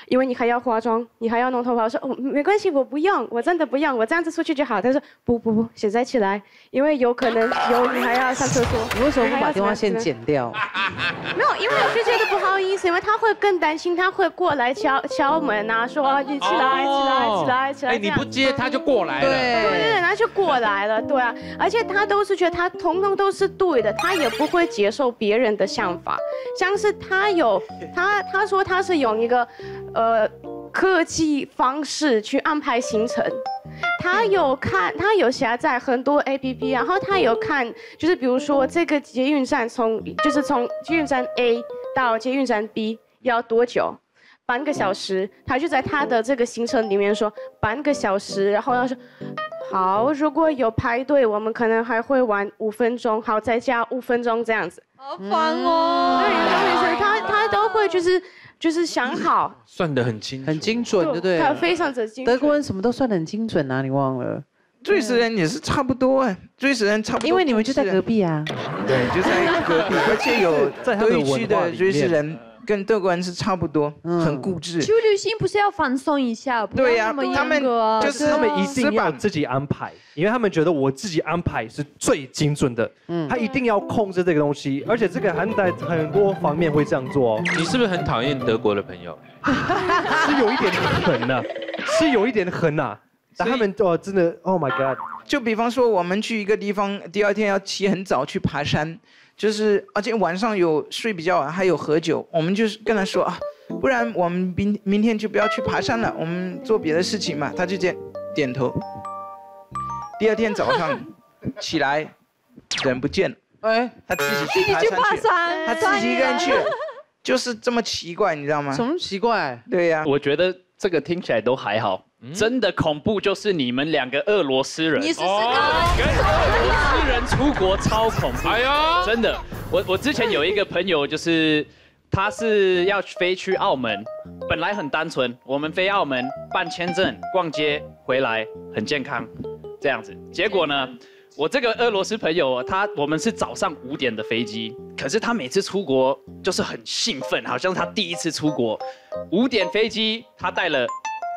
因为你还要化妆，你还要弄头发。我说哦，没关系，我不用，我真的不用，我这样子出去就好。他说不，现在起来，因为有可能你还要上厕所。 你为什么不把电话线剪掉？ 没有，因为我就觉得不好意思，因为他会更担心，他会过来敲门啊，说你起来。 哎，你不接他就过来了。 对，然后就过来了，对啊，而且他都是觉得他通通都是对的，他也不会接受别人的想法，像是他说他是用一个科技方式去安排行程。他有下载很多 APP， 然后他有看，就是比如说这个捷运站从捷运站 A 到捷运站 B 要多久，半个小时，他就在他的这个行程里面说半个小时，然后他说好，如果有排队，我们可能还会晚5分钟，好，再加5分钟这样子。 好烦哦。 对，他都会就是想好， 算得很精准，对不对？ 他非常的精准。 德国人什么都算得很精准啊，你忘了？ 瑞士人也是差不多哎，瑞士人差不多。 因为你们就在隔壁啊。 对，就在隔壁，而且有德语区的瑞士人。跟德国人是差不多，很固执。 去旅行不是要放松一下，不要那么严格啊。 就是他们一定要自己安排，因为他们觉得我自己安排是最精准的。他一定要控制这个东西，而且这个还在很多方面会这样做哦。 你是不是很讨厌德国的朋友？ 是有一点狠呐，是有一点狠呐。但他们真的 ，Oh my God！ 就比方说，我们去一个地方，第二天要起很早去爬山。就是而且晚上有睡比较晚，还有喝酒，我们就是跟他说啊，不然我们明天就不要去爬山了，我们做别的事情嘛。他就点头。第二天早上起来，人不见了，他自己去爬山去，他自己一个人去，就是这么奇怪，你知道吗？ 什么奇怪？ 对呀， 我觉得这个听起来都还好。真的恐怖就是你们2个俄罗斯人， 你是跟俄罗斯人出国超恐怖。哎呀，真的，我之前有一个朋友，就是他是要飞去澳门，本来很单纯，我们飞澳门办签证、逛街回来很健康，这样子。结果呢，我这个俄罗斯朋友，我们是早上5点的飞机，可是他每次出国就是很兴奋，好像他第一次出国。5点飞机，他带了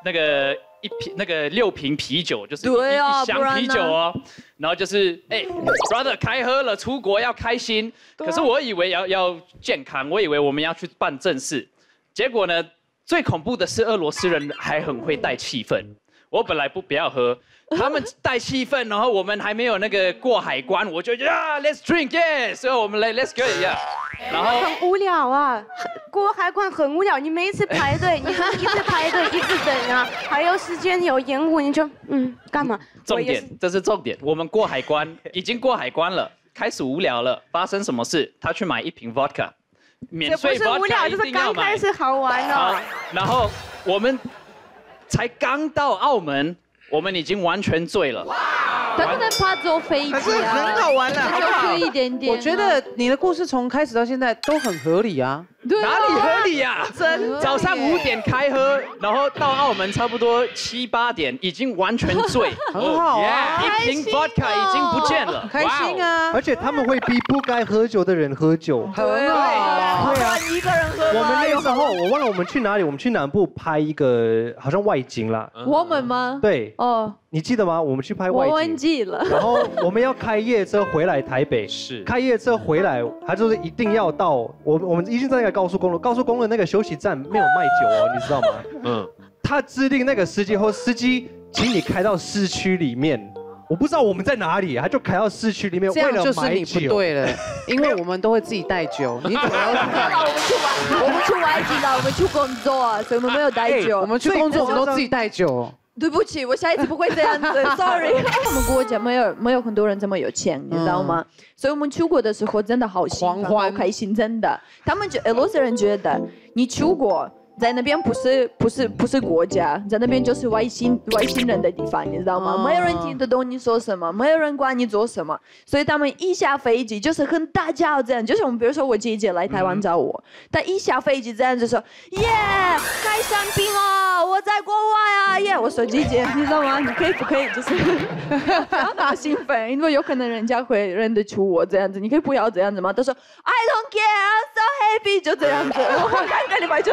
6瓶啤酒，就是一箱啤酒哦，然后就是brother 开喝了，出国要开心。可是我以为要健康，我以为我们要去办正事，结果呢，最恐怖的是俄罗斯人还很会带气氛。我本来不要喝，他们带气氛，然后我们还没有那个过海关，我就let's drink yeah， 所以我们来 let's go yeah。然后很无聊啊，过海关很无聊，你每一次排队，你一直排队，一直等啊，还有时间有延误，你就干嘛？ 重点，这是重点，我们过海关已经过海关了，开始无聊了，发生什么事？他去买1瓶 vodka， 免税 vodka 一定要买。这不是无聊， 就是刚开始好玩哦。 然后我们才刚到澳门，我们已经完全醉了。 他不能怕坐飞机啊， 很好玩了， 就醉一点点。 我觉得你的故事从开始到现在都很合理啊。 哪里合理呀？早上5点开喝，然后到澳门差不多7、8点，已经完全醉， 很好啊 ，1瓶 vodka 已经不见了， 开心啊！ 而且他们会逼不该喝酒的人喝酒， 很好。 对啊，一个人喝。 我们那时候我忘了我们去哪里，我们去南部拍一个好像外景啦。 我们吗？ 对。哦。你记得吗？我们去拍外景。 我忘记了。 然后我们要开夜车回来台北， 是开夜车回来，他就是一定要到我们已经在那个高速公路那个休息站没有卖酒哦，你知道吗？他指定那个司机或司机，请你开到市区里面。我不知道我们在哪里，他就开到市区里面， 这样就是你不对了，因为我们都会自己带酒，你怎么要？ 我们去外景的，我们去工作啊，所以我们没有带酒。 我们去工作，我们都自己带酒。 对不起，我下一次不会这样子 ，sorry。我们国家没有很多人这么有钱，你知道吗？所以我们出国的时候真的好兴奋，好开心，真的。他们俄罗斯人觉得你出国在那边不是国家，在那边就是外星人的地方，你知道吗？没有人听得懂你说什么，没有人管你做什么，所以他们一下飞机就是很大叫这样，就是我们比如说我姐姐来台湾找我，她一下飞机这样就说耶，开香槟哦，我在国外啊耶，我说姐姐你知道吗？你可以不可以就是不要那么兴奋，因为有可能人家会认得出我这样子，你可以不要这样子吗？她说 I don't care, I'm so happy， 就这样子，我刚跟你们就这样贴。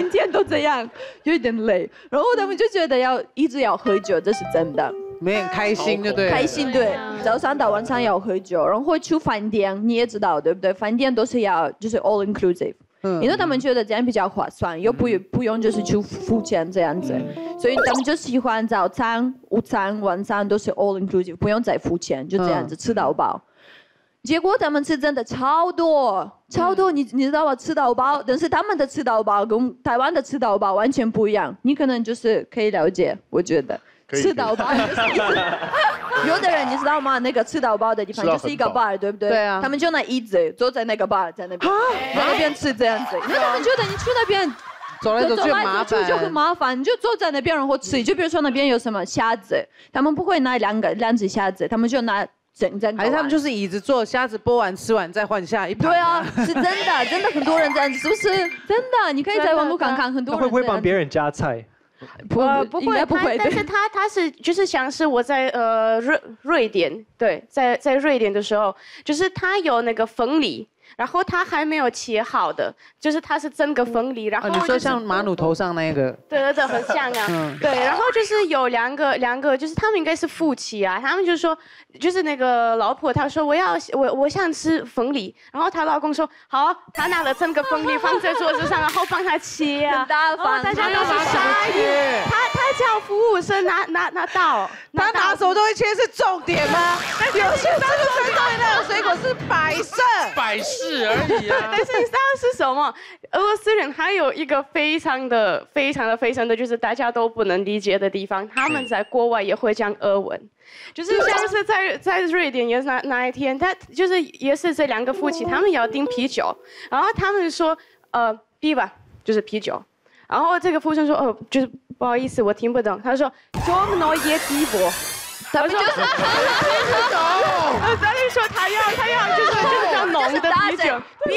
天天都这样，有一点累。然后他们就觉得一直要喝酒，这是真的。 没很开心，就对。 开心对，早上到晚上要喝酒，然后去饭店，你也知道对不对？饭店都是要就是 all inclusive。因为他们觉得这样比较划算，又不用就是去付钱这样子，所以他们就喜欢早餐、午餐、晚上都是 all inclusive， 不用再付钱，就这样子吃到饱。结果他们吃真的超多，你知道吗？吃到饱，但是他们的吃到饱跟台湾的吃到饱完全不一样，你可能就是可以了解，我觉得。吃到饱就是有的人你知道吗？那个吃到饱的地方就是一个 bar， 对不对？ 对啊。 他们就拿椅子坐在那个 bar， 在那边吃这样子，因为他们觉得你去那边走来走去就很麻烦，你就坐在那边然后吃。就比如说那边有什么虾子，他们不会拿两只虾子，他们就拿整个。 还是他们就是椅子坐，虾子剥完吃完再换下一盘。 对啊，是真的很多人这样子，是不是？真的，你可以在网络看看，很多人。 会不会帮别人夹菜？ 不会，但是他是就是像是我在瑞典，对，在瑞典的时候，就是他有那个凤梨，然后他还没有切好的，就是他是整个凤梨，然后、 你说像马努头上那个， 对，很像啊，对，然后就是有两个，就是他们应该是夫妻啊，他们就说，就是那个老婆她说我想吃凤梨，然后她老公说好，他拿了整个凤梨放在桌子上，然后帮他切啊， 很大方， 大家都是傻眼，他叫服务生拿到， 他拿什么东西切是重点吗？有些时候真的那个水果是摆饰而已啊。 但是你知道是什么？俄罗斯人还有一个非常的，就是大家都不能理解的地方，他们在国外也会讲俄文，就是像是在瑞典也是那一天，他就是也是这两个夫妻，他们要订啤酒，然后他们说piva就是啤酒，然后这个服务生说就是不好意思我听不懂，他说Темное пиво。他们就是听不懂，所以说他要就是比较浓的啤酒。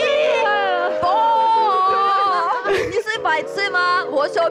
你是白痴吗？我说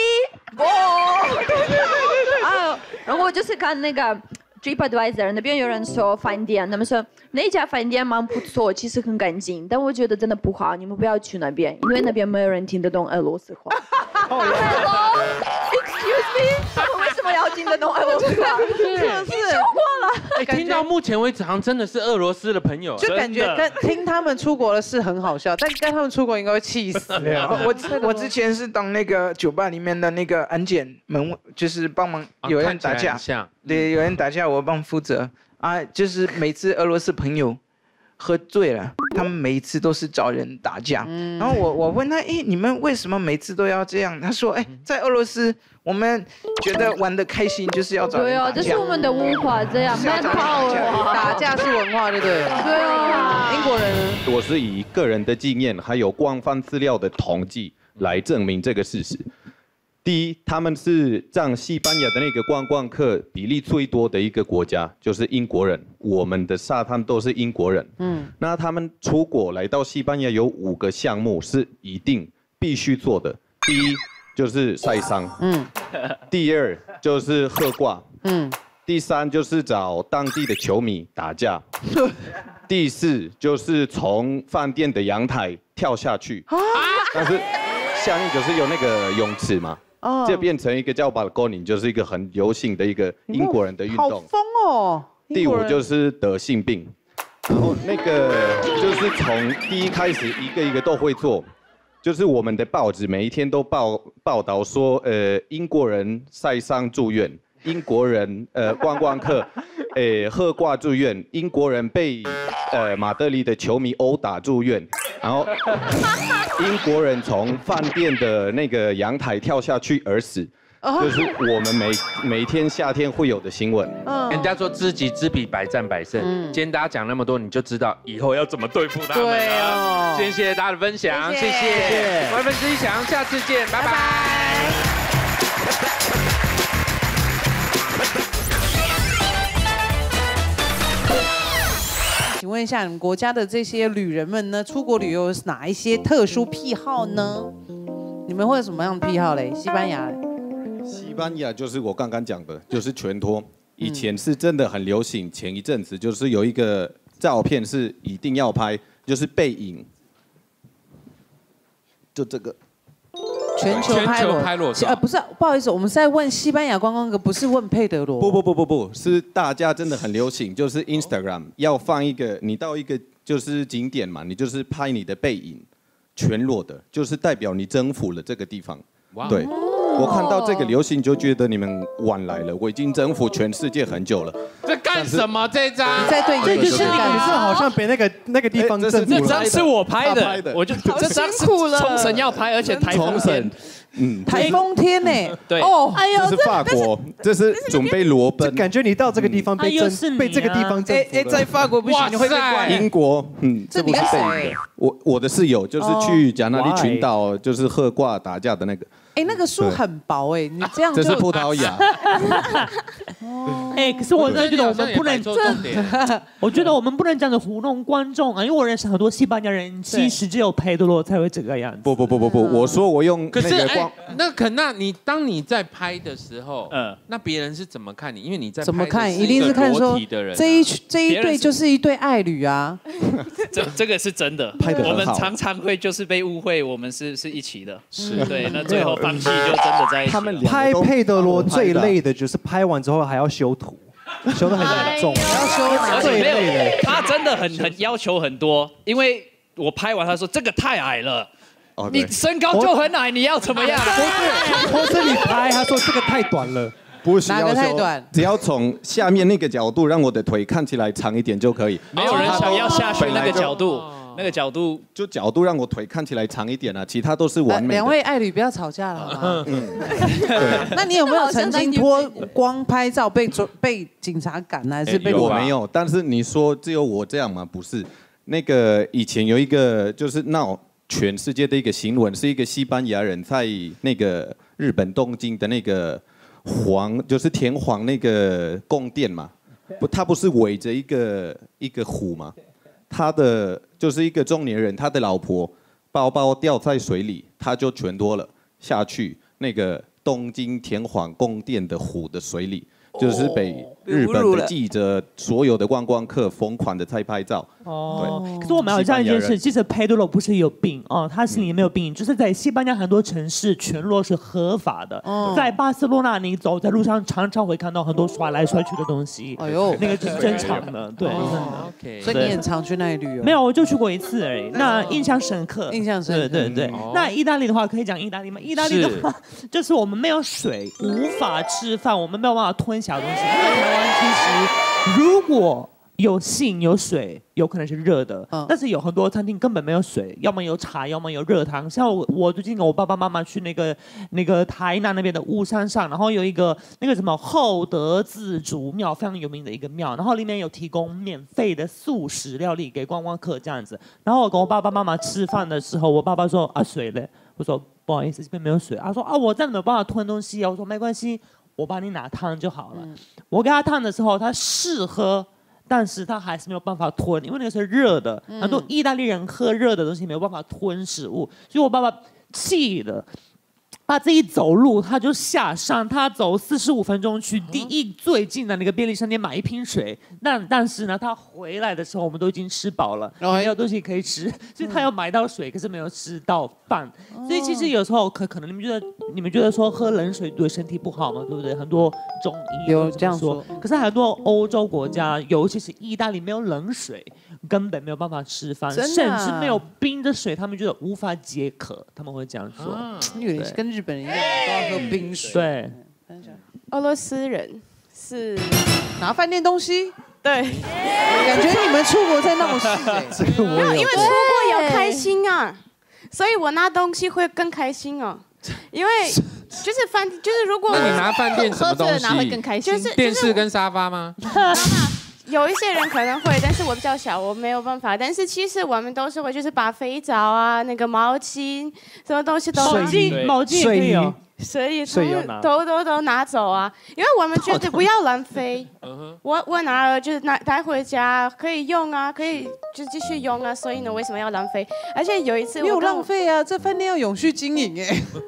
然后我就是看那个 TripAdvisor 那边有人说饭店，他们说那家饭店蛮不错，其实很干净，但我觉得真的不好，你们不要去那边，因为那边没有人听得懂俄罗斯话。Hello，excuse me， 他们为什么要听得懂俄罗斯话？听说过了。 听到目前为止，好像真的是俄罗斯的朋友， 就感觉听他们出国的事很好笑，但跟他们出国应该会气死。 我之前是当那个酒吧里面的那个安检门，就是帮忙有人打架，对，有人打架我帮负责啊，就是每次俄罗斯朋友喝醉了，他们每一次都是找人打架。然后我问他，你们为什么每次都要这样？他说，在俄罗斯我们觉得玩得开心就是要找人打架。 对啊，这是我们的文化，这样打架是文化，对不对？ 对啊， 英国人。 我是以个人的经验还有官方资料的统计来证明这个事实。第一，他们是占西班牙的那个观光客比例最多的一个国家，就是英国人。我们的沙滩都是英国人。那他们出国来到西班牙有5个项目是一定必须做的。第一就是晒伤。第2就是喝挂。第3就是找当地的球迷打架。第4就是从饭店的阳台跳下去。但是下面就是有那个泳池嘛。这变成一个叫 balcony， 就是一个很流行的一个英国人的运动。 好疯哦！ 第5就是得性病，然后那个就是从第一开始一个一个都会做，就是我们的报纸每一天都报道说，英国人晒伤住院，英国人观光客喝挂住院，英国人被马德里的球迷殴打住院，然后英国人从饭店的那个阳台跳下去而死，就是我们每天夏天会有的新闻。 人家说知己知彼，百战百胜。今天大家讲那么多，你就知道以后要怎么对付他们了。对哦，今天谢谢大家的分享，谢谢。我是粉丝一翔，下次见，拜拜。 请问一下，你们国家的这些旅人们呢，出国旅游有哪一些特殊癖好呢？你们会有什么样的癖好嘞？西班牙嘞？ 西班牙就是我刚刚讲的，就是全脱。以前是真的很流行，前一阵子就是有一个照片是一定要拍，就是背影，就这个。 全球拍裸照，不是，不好意思，我们是在问西班牙观光客，不是问佩德罗。 不，是大家真的很流行，就是 Instagram 要放一个，你到一个就是景点嘛，你就是拍你的背影，全裸的，就是代表你征服了这个地方。对。我看到这个流行就觉得你们晚来了，我已经征服全世界很久了。 这干什么？这张？ 在对， 这就是你好像被那个地方征服了。 这张是我拍的，我就这张是冲绳要拍，而且台风天。 台风天呢？ 对。 哦， 哎呦，这是法国，这是准备裸奔。 感觉你到这个地方被这个地方征服了。 在法国不行，你会被关。 英国，这不是谁？我的室友就是去加那利群岛，就是喝挂打架的那个。 那个树很薄你这样这是葡萄牙。 可是我真的觉得我们不能，我觉得我们不能这样子糊弄观众啊，因为我认识很多西班牙人，其实只有佩德罗才会这个样子。 不，我说我用那个光。 那你当你在拍的时候，那别人是怎么看你？因为你在怎么看，一定是看说这一对就是一对爱侣啊。 这个是真的，我们常常会就是被误会，我们是一起的。是对，那最后。放弃就真的在一起。 他们拍佩德罗最累的就是拍完之后还要修图，修得很严重， 要修最累的。 他真的很要求很多，因为我拍完他说这个太矮了，你身高就很矮，你要怎么样？ 或是你拍他说这个太短了， 不需要哪个太短？ 只要从下面那个角度让我的腿看起来长一点就可以。 没有人想要下去那个角度。那个角度就角度让我腿看起来长一点啊，其他都是完美的。 两位爱侣不要吵架了好吗？那你有没有曾经脱光拍照被警察赶还是被？ 我没有，但是你说只有我这样吗？不是，那个以前有一个就是闹全世界的一个新闻，是一个西班牙人在那个日本东京的那个就是天皇那个宫殿嘛，他不是围着一个湖吗？他的就是一个中年人，他的老婆包包掉在水里，他就全脱了下去那个东京天皇宫殿的湖的水里，就是被日本的记者、所有的观光客疯狂的在拍照。 对。可是我们要这样一件事，其实佩德罗不是有病他心里没有病，就是在西班牙很多城市全裸是合法的。在巴塞罗那，你走在路上常常会看到很多甩来甩去的东西。哎呦，那个就是正常的。对。 OK。所以你很常去那里旅游？ 没有，我就去过一次而已。那印象深刻。对。那意大利的话，可以讲意大利吗？意大利的话，就是我们没有水，无法吃饭，我们没有办法吞下东西。台湾其实如果有性有水，有可能是热的，但是有很多餐厅根本没有水，要么有茶，要么有热汤。像我最近跟我爸爸妈妈去那个台南那边的雾山上，然后有一个那个什么厚德自主庙，非常有名的一个庙，然后里面有提供免费的素食料理给观光客这样子。然后我跟我爸爸妈妈吃饭的时候，我爸爸说水嘞，我说不好意思，这边没有水。他说我真的没有办法吞东西啊。我说没关系，我帮你拿汤就好了。我给他汤的时候，他试喝。但是他还是没有办法吞，因为那个是热的。很多意大利人喝热的东西没有办法吞食物，所以我爸爸气了，他自己走路他就下山，他走45分钟去最近的那个便利商店买一瓶水。但是呢，他回来的时候我们都已经吃饱了，没有东西可以吃，所以他要买到水，可是没有吃到饭。所以其实有时候可能你们觉得说喝冷水对身体不好嘛，对不对？很多中医有这样说， 可是很多欧洲国家，尤其是意大利，没有冷水，根本没有办法吃饭，甚至没有冰的水，他们觉得无法解渴，他们会这样说。 有点跟日本人一样，都要喝冰水。 对， 俄罗斯人是拿饭店东西。 对， 感觉你们出国在闹事没有，因为出国有开心啊，所以我拿东西会更开心哦。因为就是如果那你拿饭店什么东西拿会更开心？ 就是电视跟沙发吗？ 有一些人可能会，但是我比较小，我没有办法。但是其实我们都是会，就是把肥皂啊、那个毛巾，什么东西都毛巾也可以有。 水都拿走啊，因为我们觉得不要浪费。我拿了就是带回家可以用啊，可以就继续用啊，所以呢为什么要浪费？而且有一次没有浪费啊，这饭店要永续经营哎。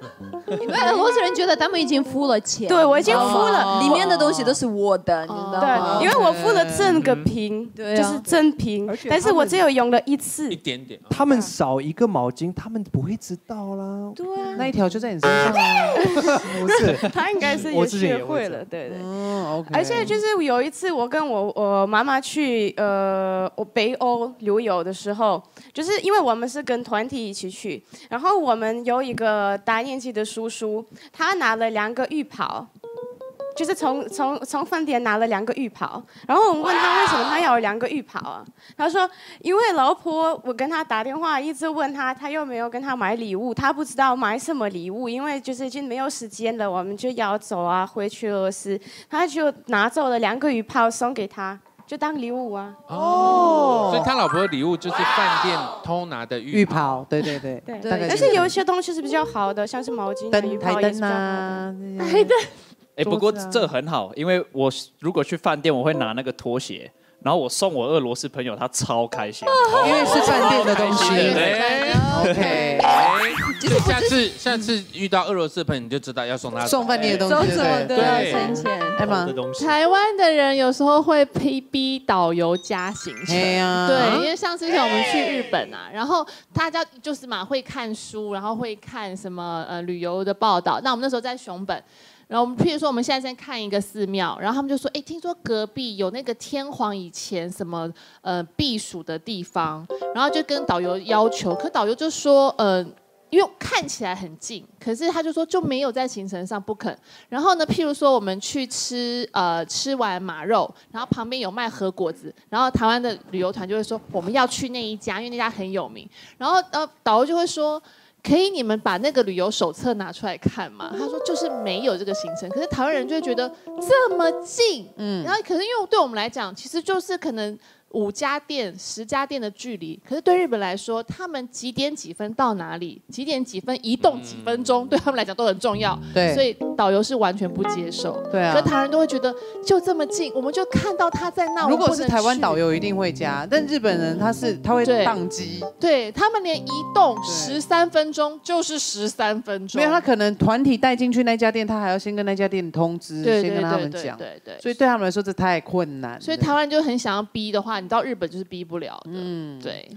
因为俄罗斯人觉得他们已经付了钱， 对我已经付了， 里面的东西都是我的，你知道吗？ 对，因为我付了整个瓶，就是整瓶，但是我只有用了一次， 一点点。 他们少一个毛巾，他们不会知道啦。 对啊， 那一条就在你身上啊。 不是， 他应该是也学会了，对对。 OK。 而且就是有一次，我跟我妈妈去我北欧旅游的时候，就是因为我们是跟团体一起去，然后我们有一个大年纪的叔叔，他拿了2个浴袍。就是从饭店拿了2个浴袍，然后我们问他为什么他要有2个浴袍啊？他说因为老婆我跟他打电话一直问他有没有跟他买礼物，他不知道买什么礼物，因为就是已经没有时间了，我们就要走啊，回去俄罗斯，他就拿走了2个浴袍送给他，就当礼物啊。 哦，所以他老婆的礼物就是饭店偷拿的浴袍。对。 但是有一些东西是比较好的，像是毛巾、 台灯啊， 台灯。 不过这很好，因为我如果去饭店，我会拿那个拖鞋，然后我送我俄罗斯朋友，他超开心， 因为是饭店的东西。OK。 下次遇到俄罗斯朋友，你就知道要送他送饭店的东西， 对，省钱。 台湾的人有时候会逼导游加行程，对，因为像之前我们去日本啊，然后大家就是嘛会看书，然后会看什么旅游的报道。那我们那时候在熊本。然后我们譬如说我们现在在看一个寺庙，然后他们就说，哎，听说隔壁有那个天皇以前什么避暑的地方，然后就跟导游要求，可导游就说，因为看起来很近，可是他就说就没有在行程上不肯。然后呢，譬如说我们去吃完马肉，然后旁边有卖和果子，然后台湾的旅游团就会说我们要去那一家，因为那家很有名。然后导游就会说。可以，你们把那个旅游手册拿出来看嘛？他说就是没有这个行程，可是台湾人就会觉得这么近，然后可是因为对我们来讲，其实就是可能5家店、10家店的距离，可是对日本来说，他们几点几分到哪里，几点几分移动几分钟，对他们来讲都很重要。 对， 所以导游是完全不接受。 对啊， 可台湾人都会觉得就这么近，我们就看到他在那。 如果是台湾导游一定会加，但日本人他会宕机。 对他们连移动13分钟就是13分钟。 没有，他可能团体带进去那家店，他还要先跟那家店通知，先跟他们讲。对，所以对他们来说这太困难。 所以台湾就很想要逼的话。你到日本就是逼不了的，对。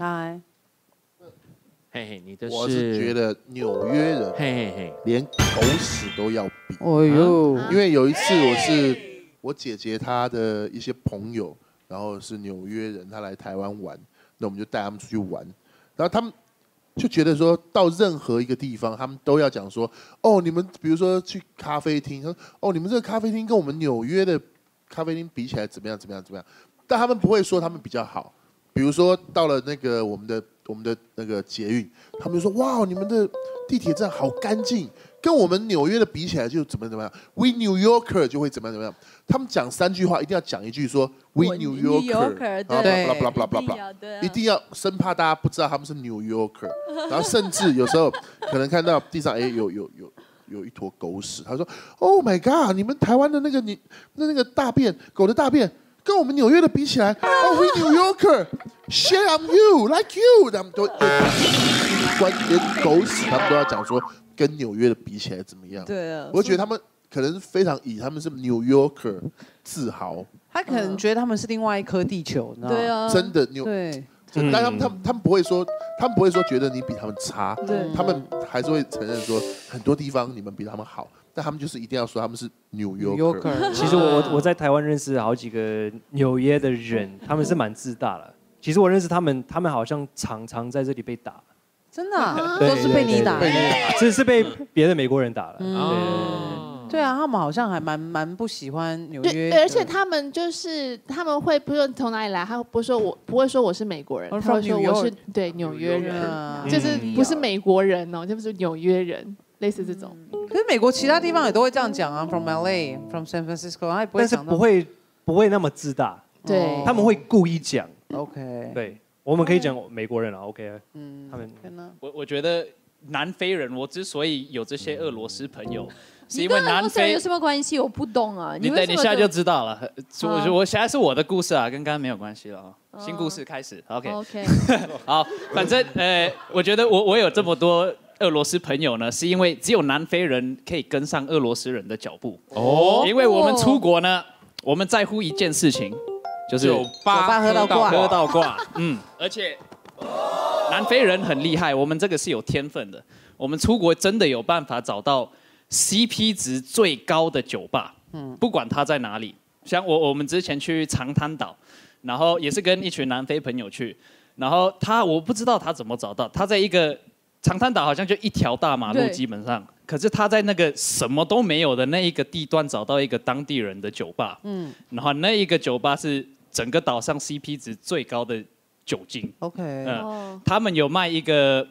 你的我是觉得纽约人，连狗屎都要比。 哎呦， 因为有一次我姐姐她的一些朋友，然后是纽约人，她来台湾玩，那我们就带他们出去玩，然后他们就觉得说到任何一个地方，他们都要讲说，哦，你们比如说去咖啡厅，说哦，你们这个咖啡厅跟我们纽约的咖啡厅比起来怎么样？但他们不会说他们比较好，比如说到了那个我们的那个捷运，他们就说哇，你们的地铁站好干净，跟我们纽约的比起来就怎么样 ，We New Yorker 就会怎么样。他们讲3句话，一定要讲一句说 We New Yorker， 对， 一定要生怕大家不知道他们是 New Yorker， 然后甚至有时候可能看到地上有一坨狗屎，他说 Oh my God， 你们台湾的那个大便，狗的大便。跟我们纽约的比起来，哦 ，We New Yorker share on you like you， 他们都连狗屎他们都要讲说跟纽约的比起来怎么样？ 对啊， 我觉得他们可能非常以他们是 New Yorker 自豪。 他可能觉得他们是另外一颗地球，你知道吗？ 对啊， 真的对。 但他们不会说觉得你比他们差，他们还是会承认说很多地方你们比他们好。但他们就是一定要说他们是 New Yorker。 其实我在台湾认识好几个纽约的人，他们是蛮自大的。其实我认识他们好像常在这里被打。 真的啊？都是被你打？ 是被别的美国人打了。 对啊，他们好像还蛮不喜欢纽约。 对，而且他们会不论从哪里来，他不会说我是美国人，他会说我是纽约人，就是不是美国人哦，就是纽约人。类似这种， 可是美国其他地方也都会这样讲啊 ，from LA, from San Francisco， 他也不会讲， 但是不会那么自大， 对， 他们会故意讲 ，OK， 对，我们可以讲美国人啊 ，OK， 他们， 我觉得南非人，我之所以有这些俄罗斯朋友，是因为南非有什么关系？我不懂啊， 你现在就知道了，我现在是我的故事啊，跟刚刚没有关系了啊，新故事开始 ，OK， OK， 好，反正我觉得我有这么多。 俄罗斯朋友呢，是因为只有南非人可以跟上俄罗斯人的脚步哦。因为我们出国呢，我们在乎一件事情，就是酒吧喝到挂。而且南非人很厉害，我们这个是有天分的。我们出国真的有办法找到 CP 值最高的酒吧，不管它在哪里。像我们之前去长滩岛，然后也是跟一群南非朋友去，然后我不知道他怎么找到，他在一个长滩岛好像就一条大马路基本上，可是他在那个什么都没有的那一个地段找到一个当地人的酒吧，然后那一个酒吧是整个岛上 CP 值最高的酒精 ，OK， 他们有卖一个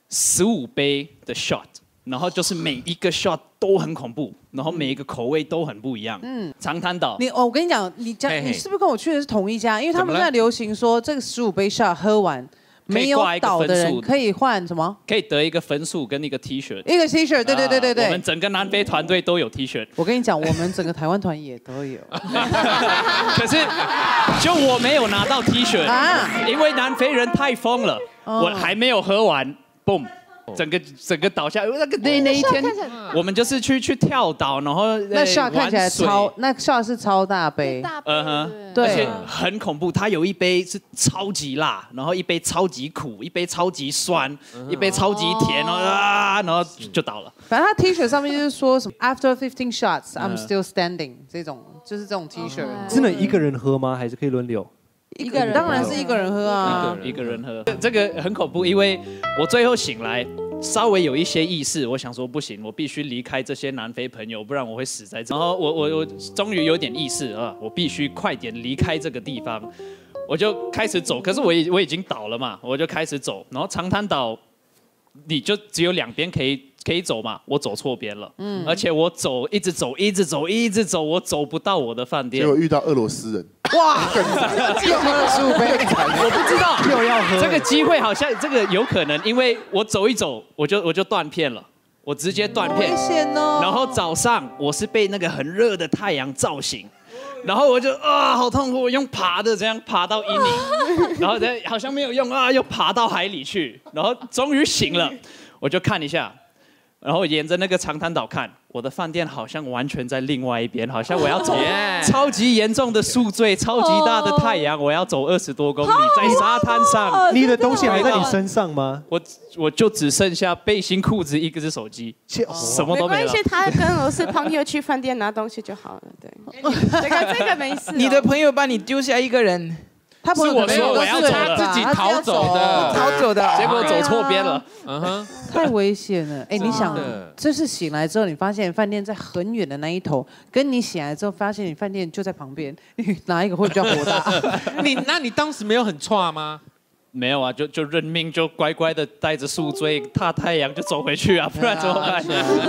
15杯的 shot， 然后就是每一个 shot 都很恐怖，然后每一个口味都很不一样。长滩岛， 我跟你讲，你是不是跟我去的是同一家？因为他们现在流行说这个15杯 shot 喝完。没有倒的人可以换什么？ 可以得一个分数跟一个 T 恤。 一个 T 恤，对。 我们整个南非团队都有 T 恤。 我跟你讲，我们整个台湾团也都有。 可是，就我没有拿到 T 恤因为南非人太疯了，我还没有喝完，boom。整个倒下，那一天我们就是去跳岛，然后那 shot 看起来那 shot 是超大杯， 对，而且很恐怖。它有一杯是超级辣，然后一杯超级苦，一杯超级酸，一杯超级甜，然后就倒了。 反正他 T 恤上面就是说什么 After 15 shots I'm still standing 这种，就是这种 T 恤。 只能一个人喝吗？还是可以轮流？ 一个人当然是一个人喝啊， 一个人喝。这个很恐怖，因为我最后醒来稍微有一些意识，我想说不行，我必须离开这些南非朋友，不然我会死在这。然后我终于有点意识啊，我必须快点离开这个地方，我就开始走。可是我已经倒了嘛，我就开始走。然后长滩岛，你就只有2边可以走嘛，我走错边了，而且我一直走，我走不到我的饭店， 结果遇到俄罗斯人， 哇，又喝了15杯， 我不知道又要喝， 这个机会好像这个有可能，因为我走一走，我就断片了，我直接断片， 危险哦。 然后早上我是被那个很热的太阳照醒。然后我就好痛苦，我用爬的这样爬到阴里，然后好像没有用又爬到海里去，然后终于醒了，我就看一下，然后沿着那个长滩岛看，我的饭店好像完全在另外一边，好像我要走超级严重的宿醉，超级大的太阳，我要走20多公里，在沙滩上。 你的东西还在你身上吗？ 我就只剩下背心、裤子、一只手机，什么都没了。 没关系，他跟俄罗斯朋友去饭店拿东西就好了。对，这个没事。 你的朋友把你丢下一个人。 他是我说我要走了， 自己逃走的， 结果走错边了。 太危险了。你想，就是醒来之后，你发现饭店在很远的那一头，跟你醒来之后发现你饭店就在旁边，哪一个会比较火大？ 那你当时没有很差吗？ 没有啊，就认命，就乖乖的带着宿醉踏太阳就走回去啊，不然怎么办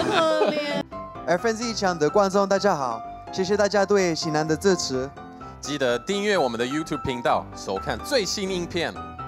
？FNZ 墙的观众大家好，谢谢大家对型男的支持。 记得订阅我们的 YouTube 频道，收看最新影片。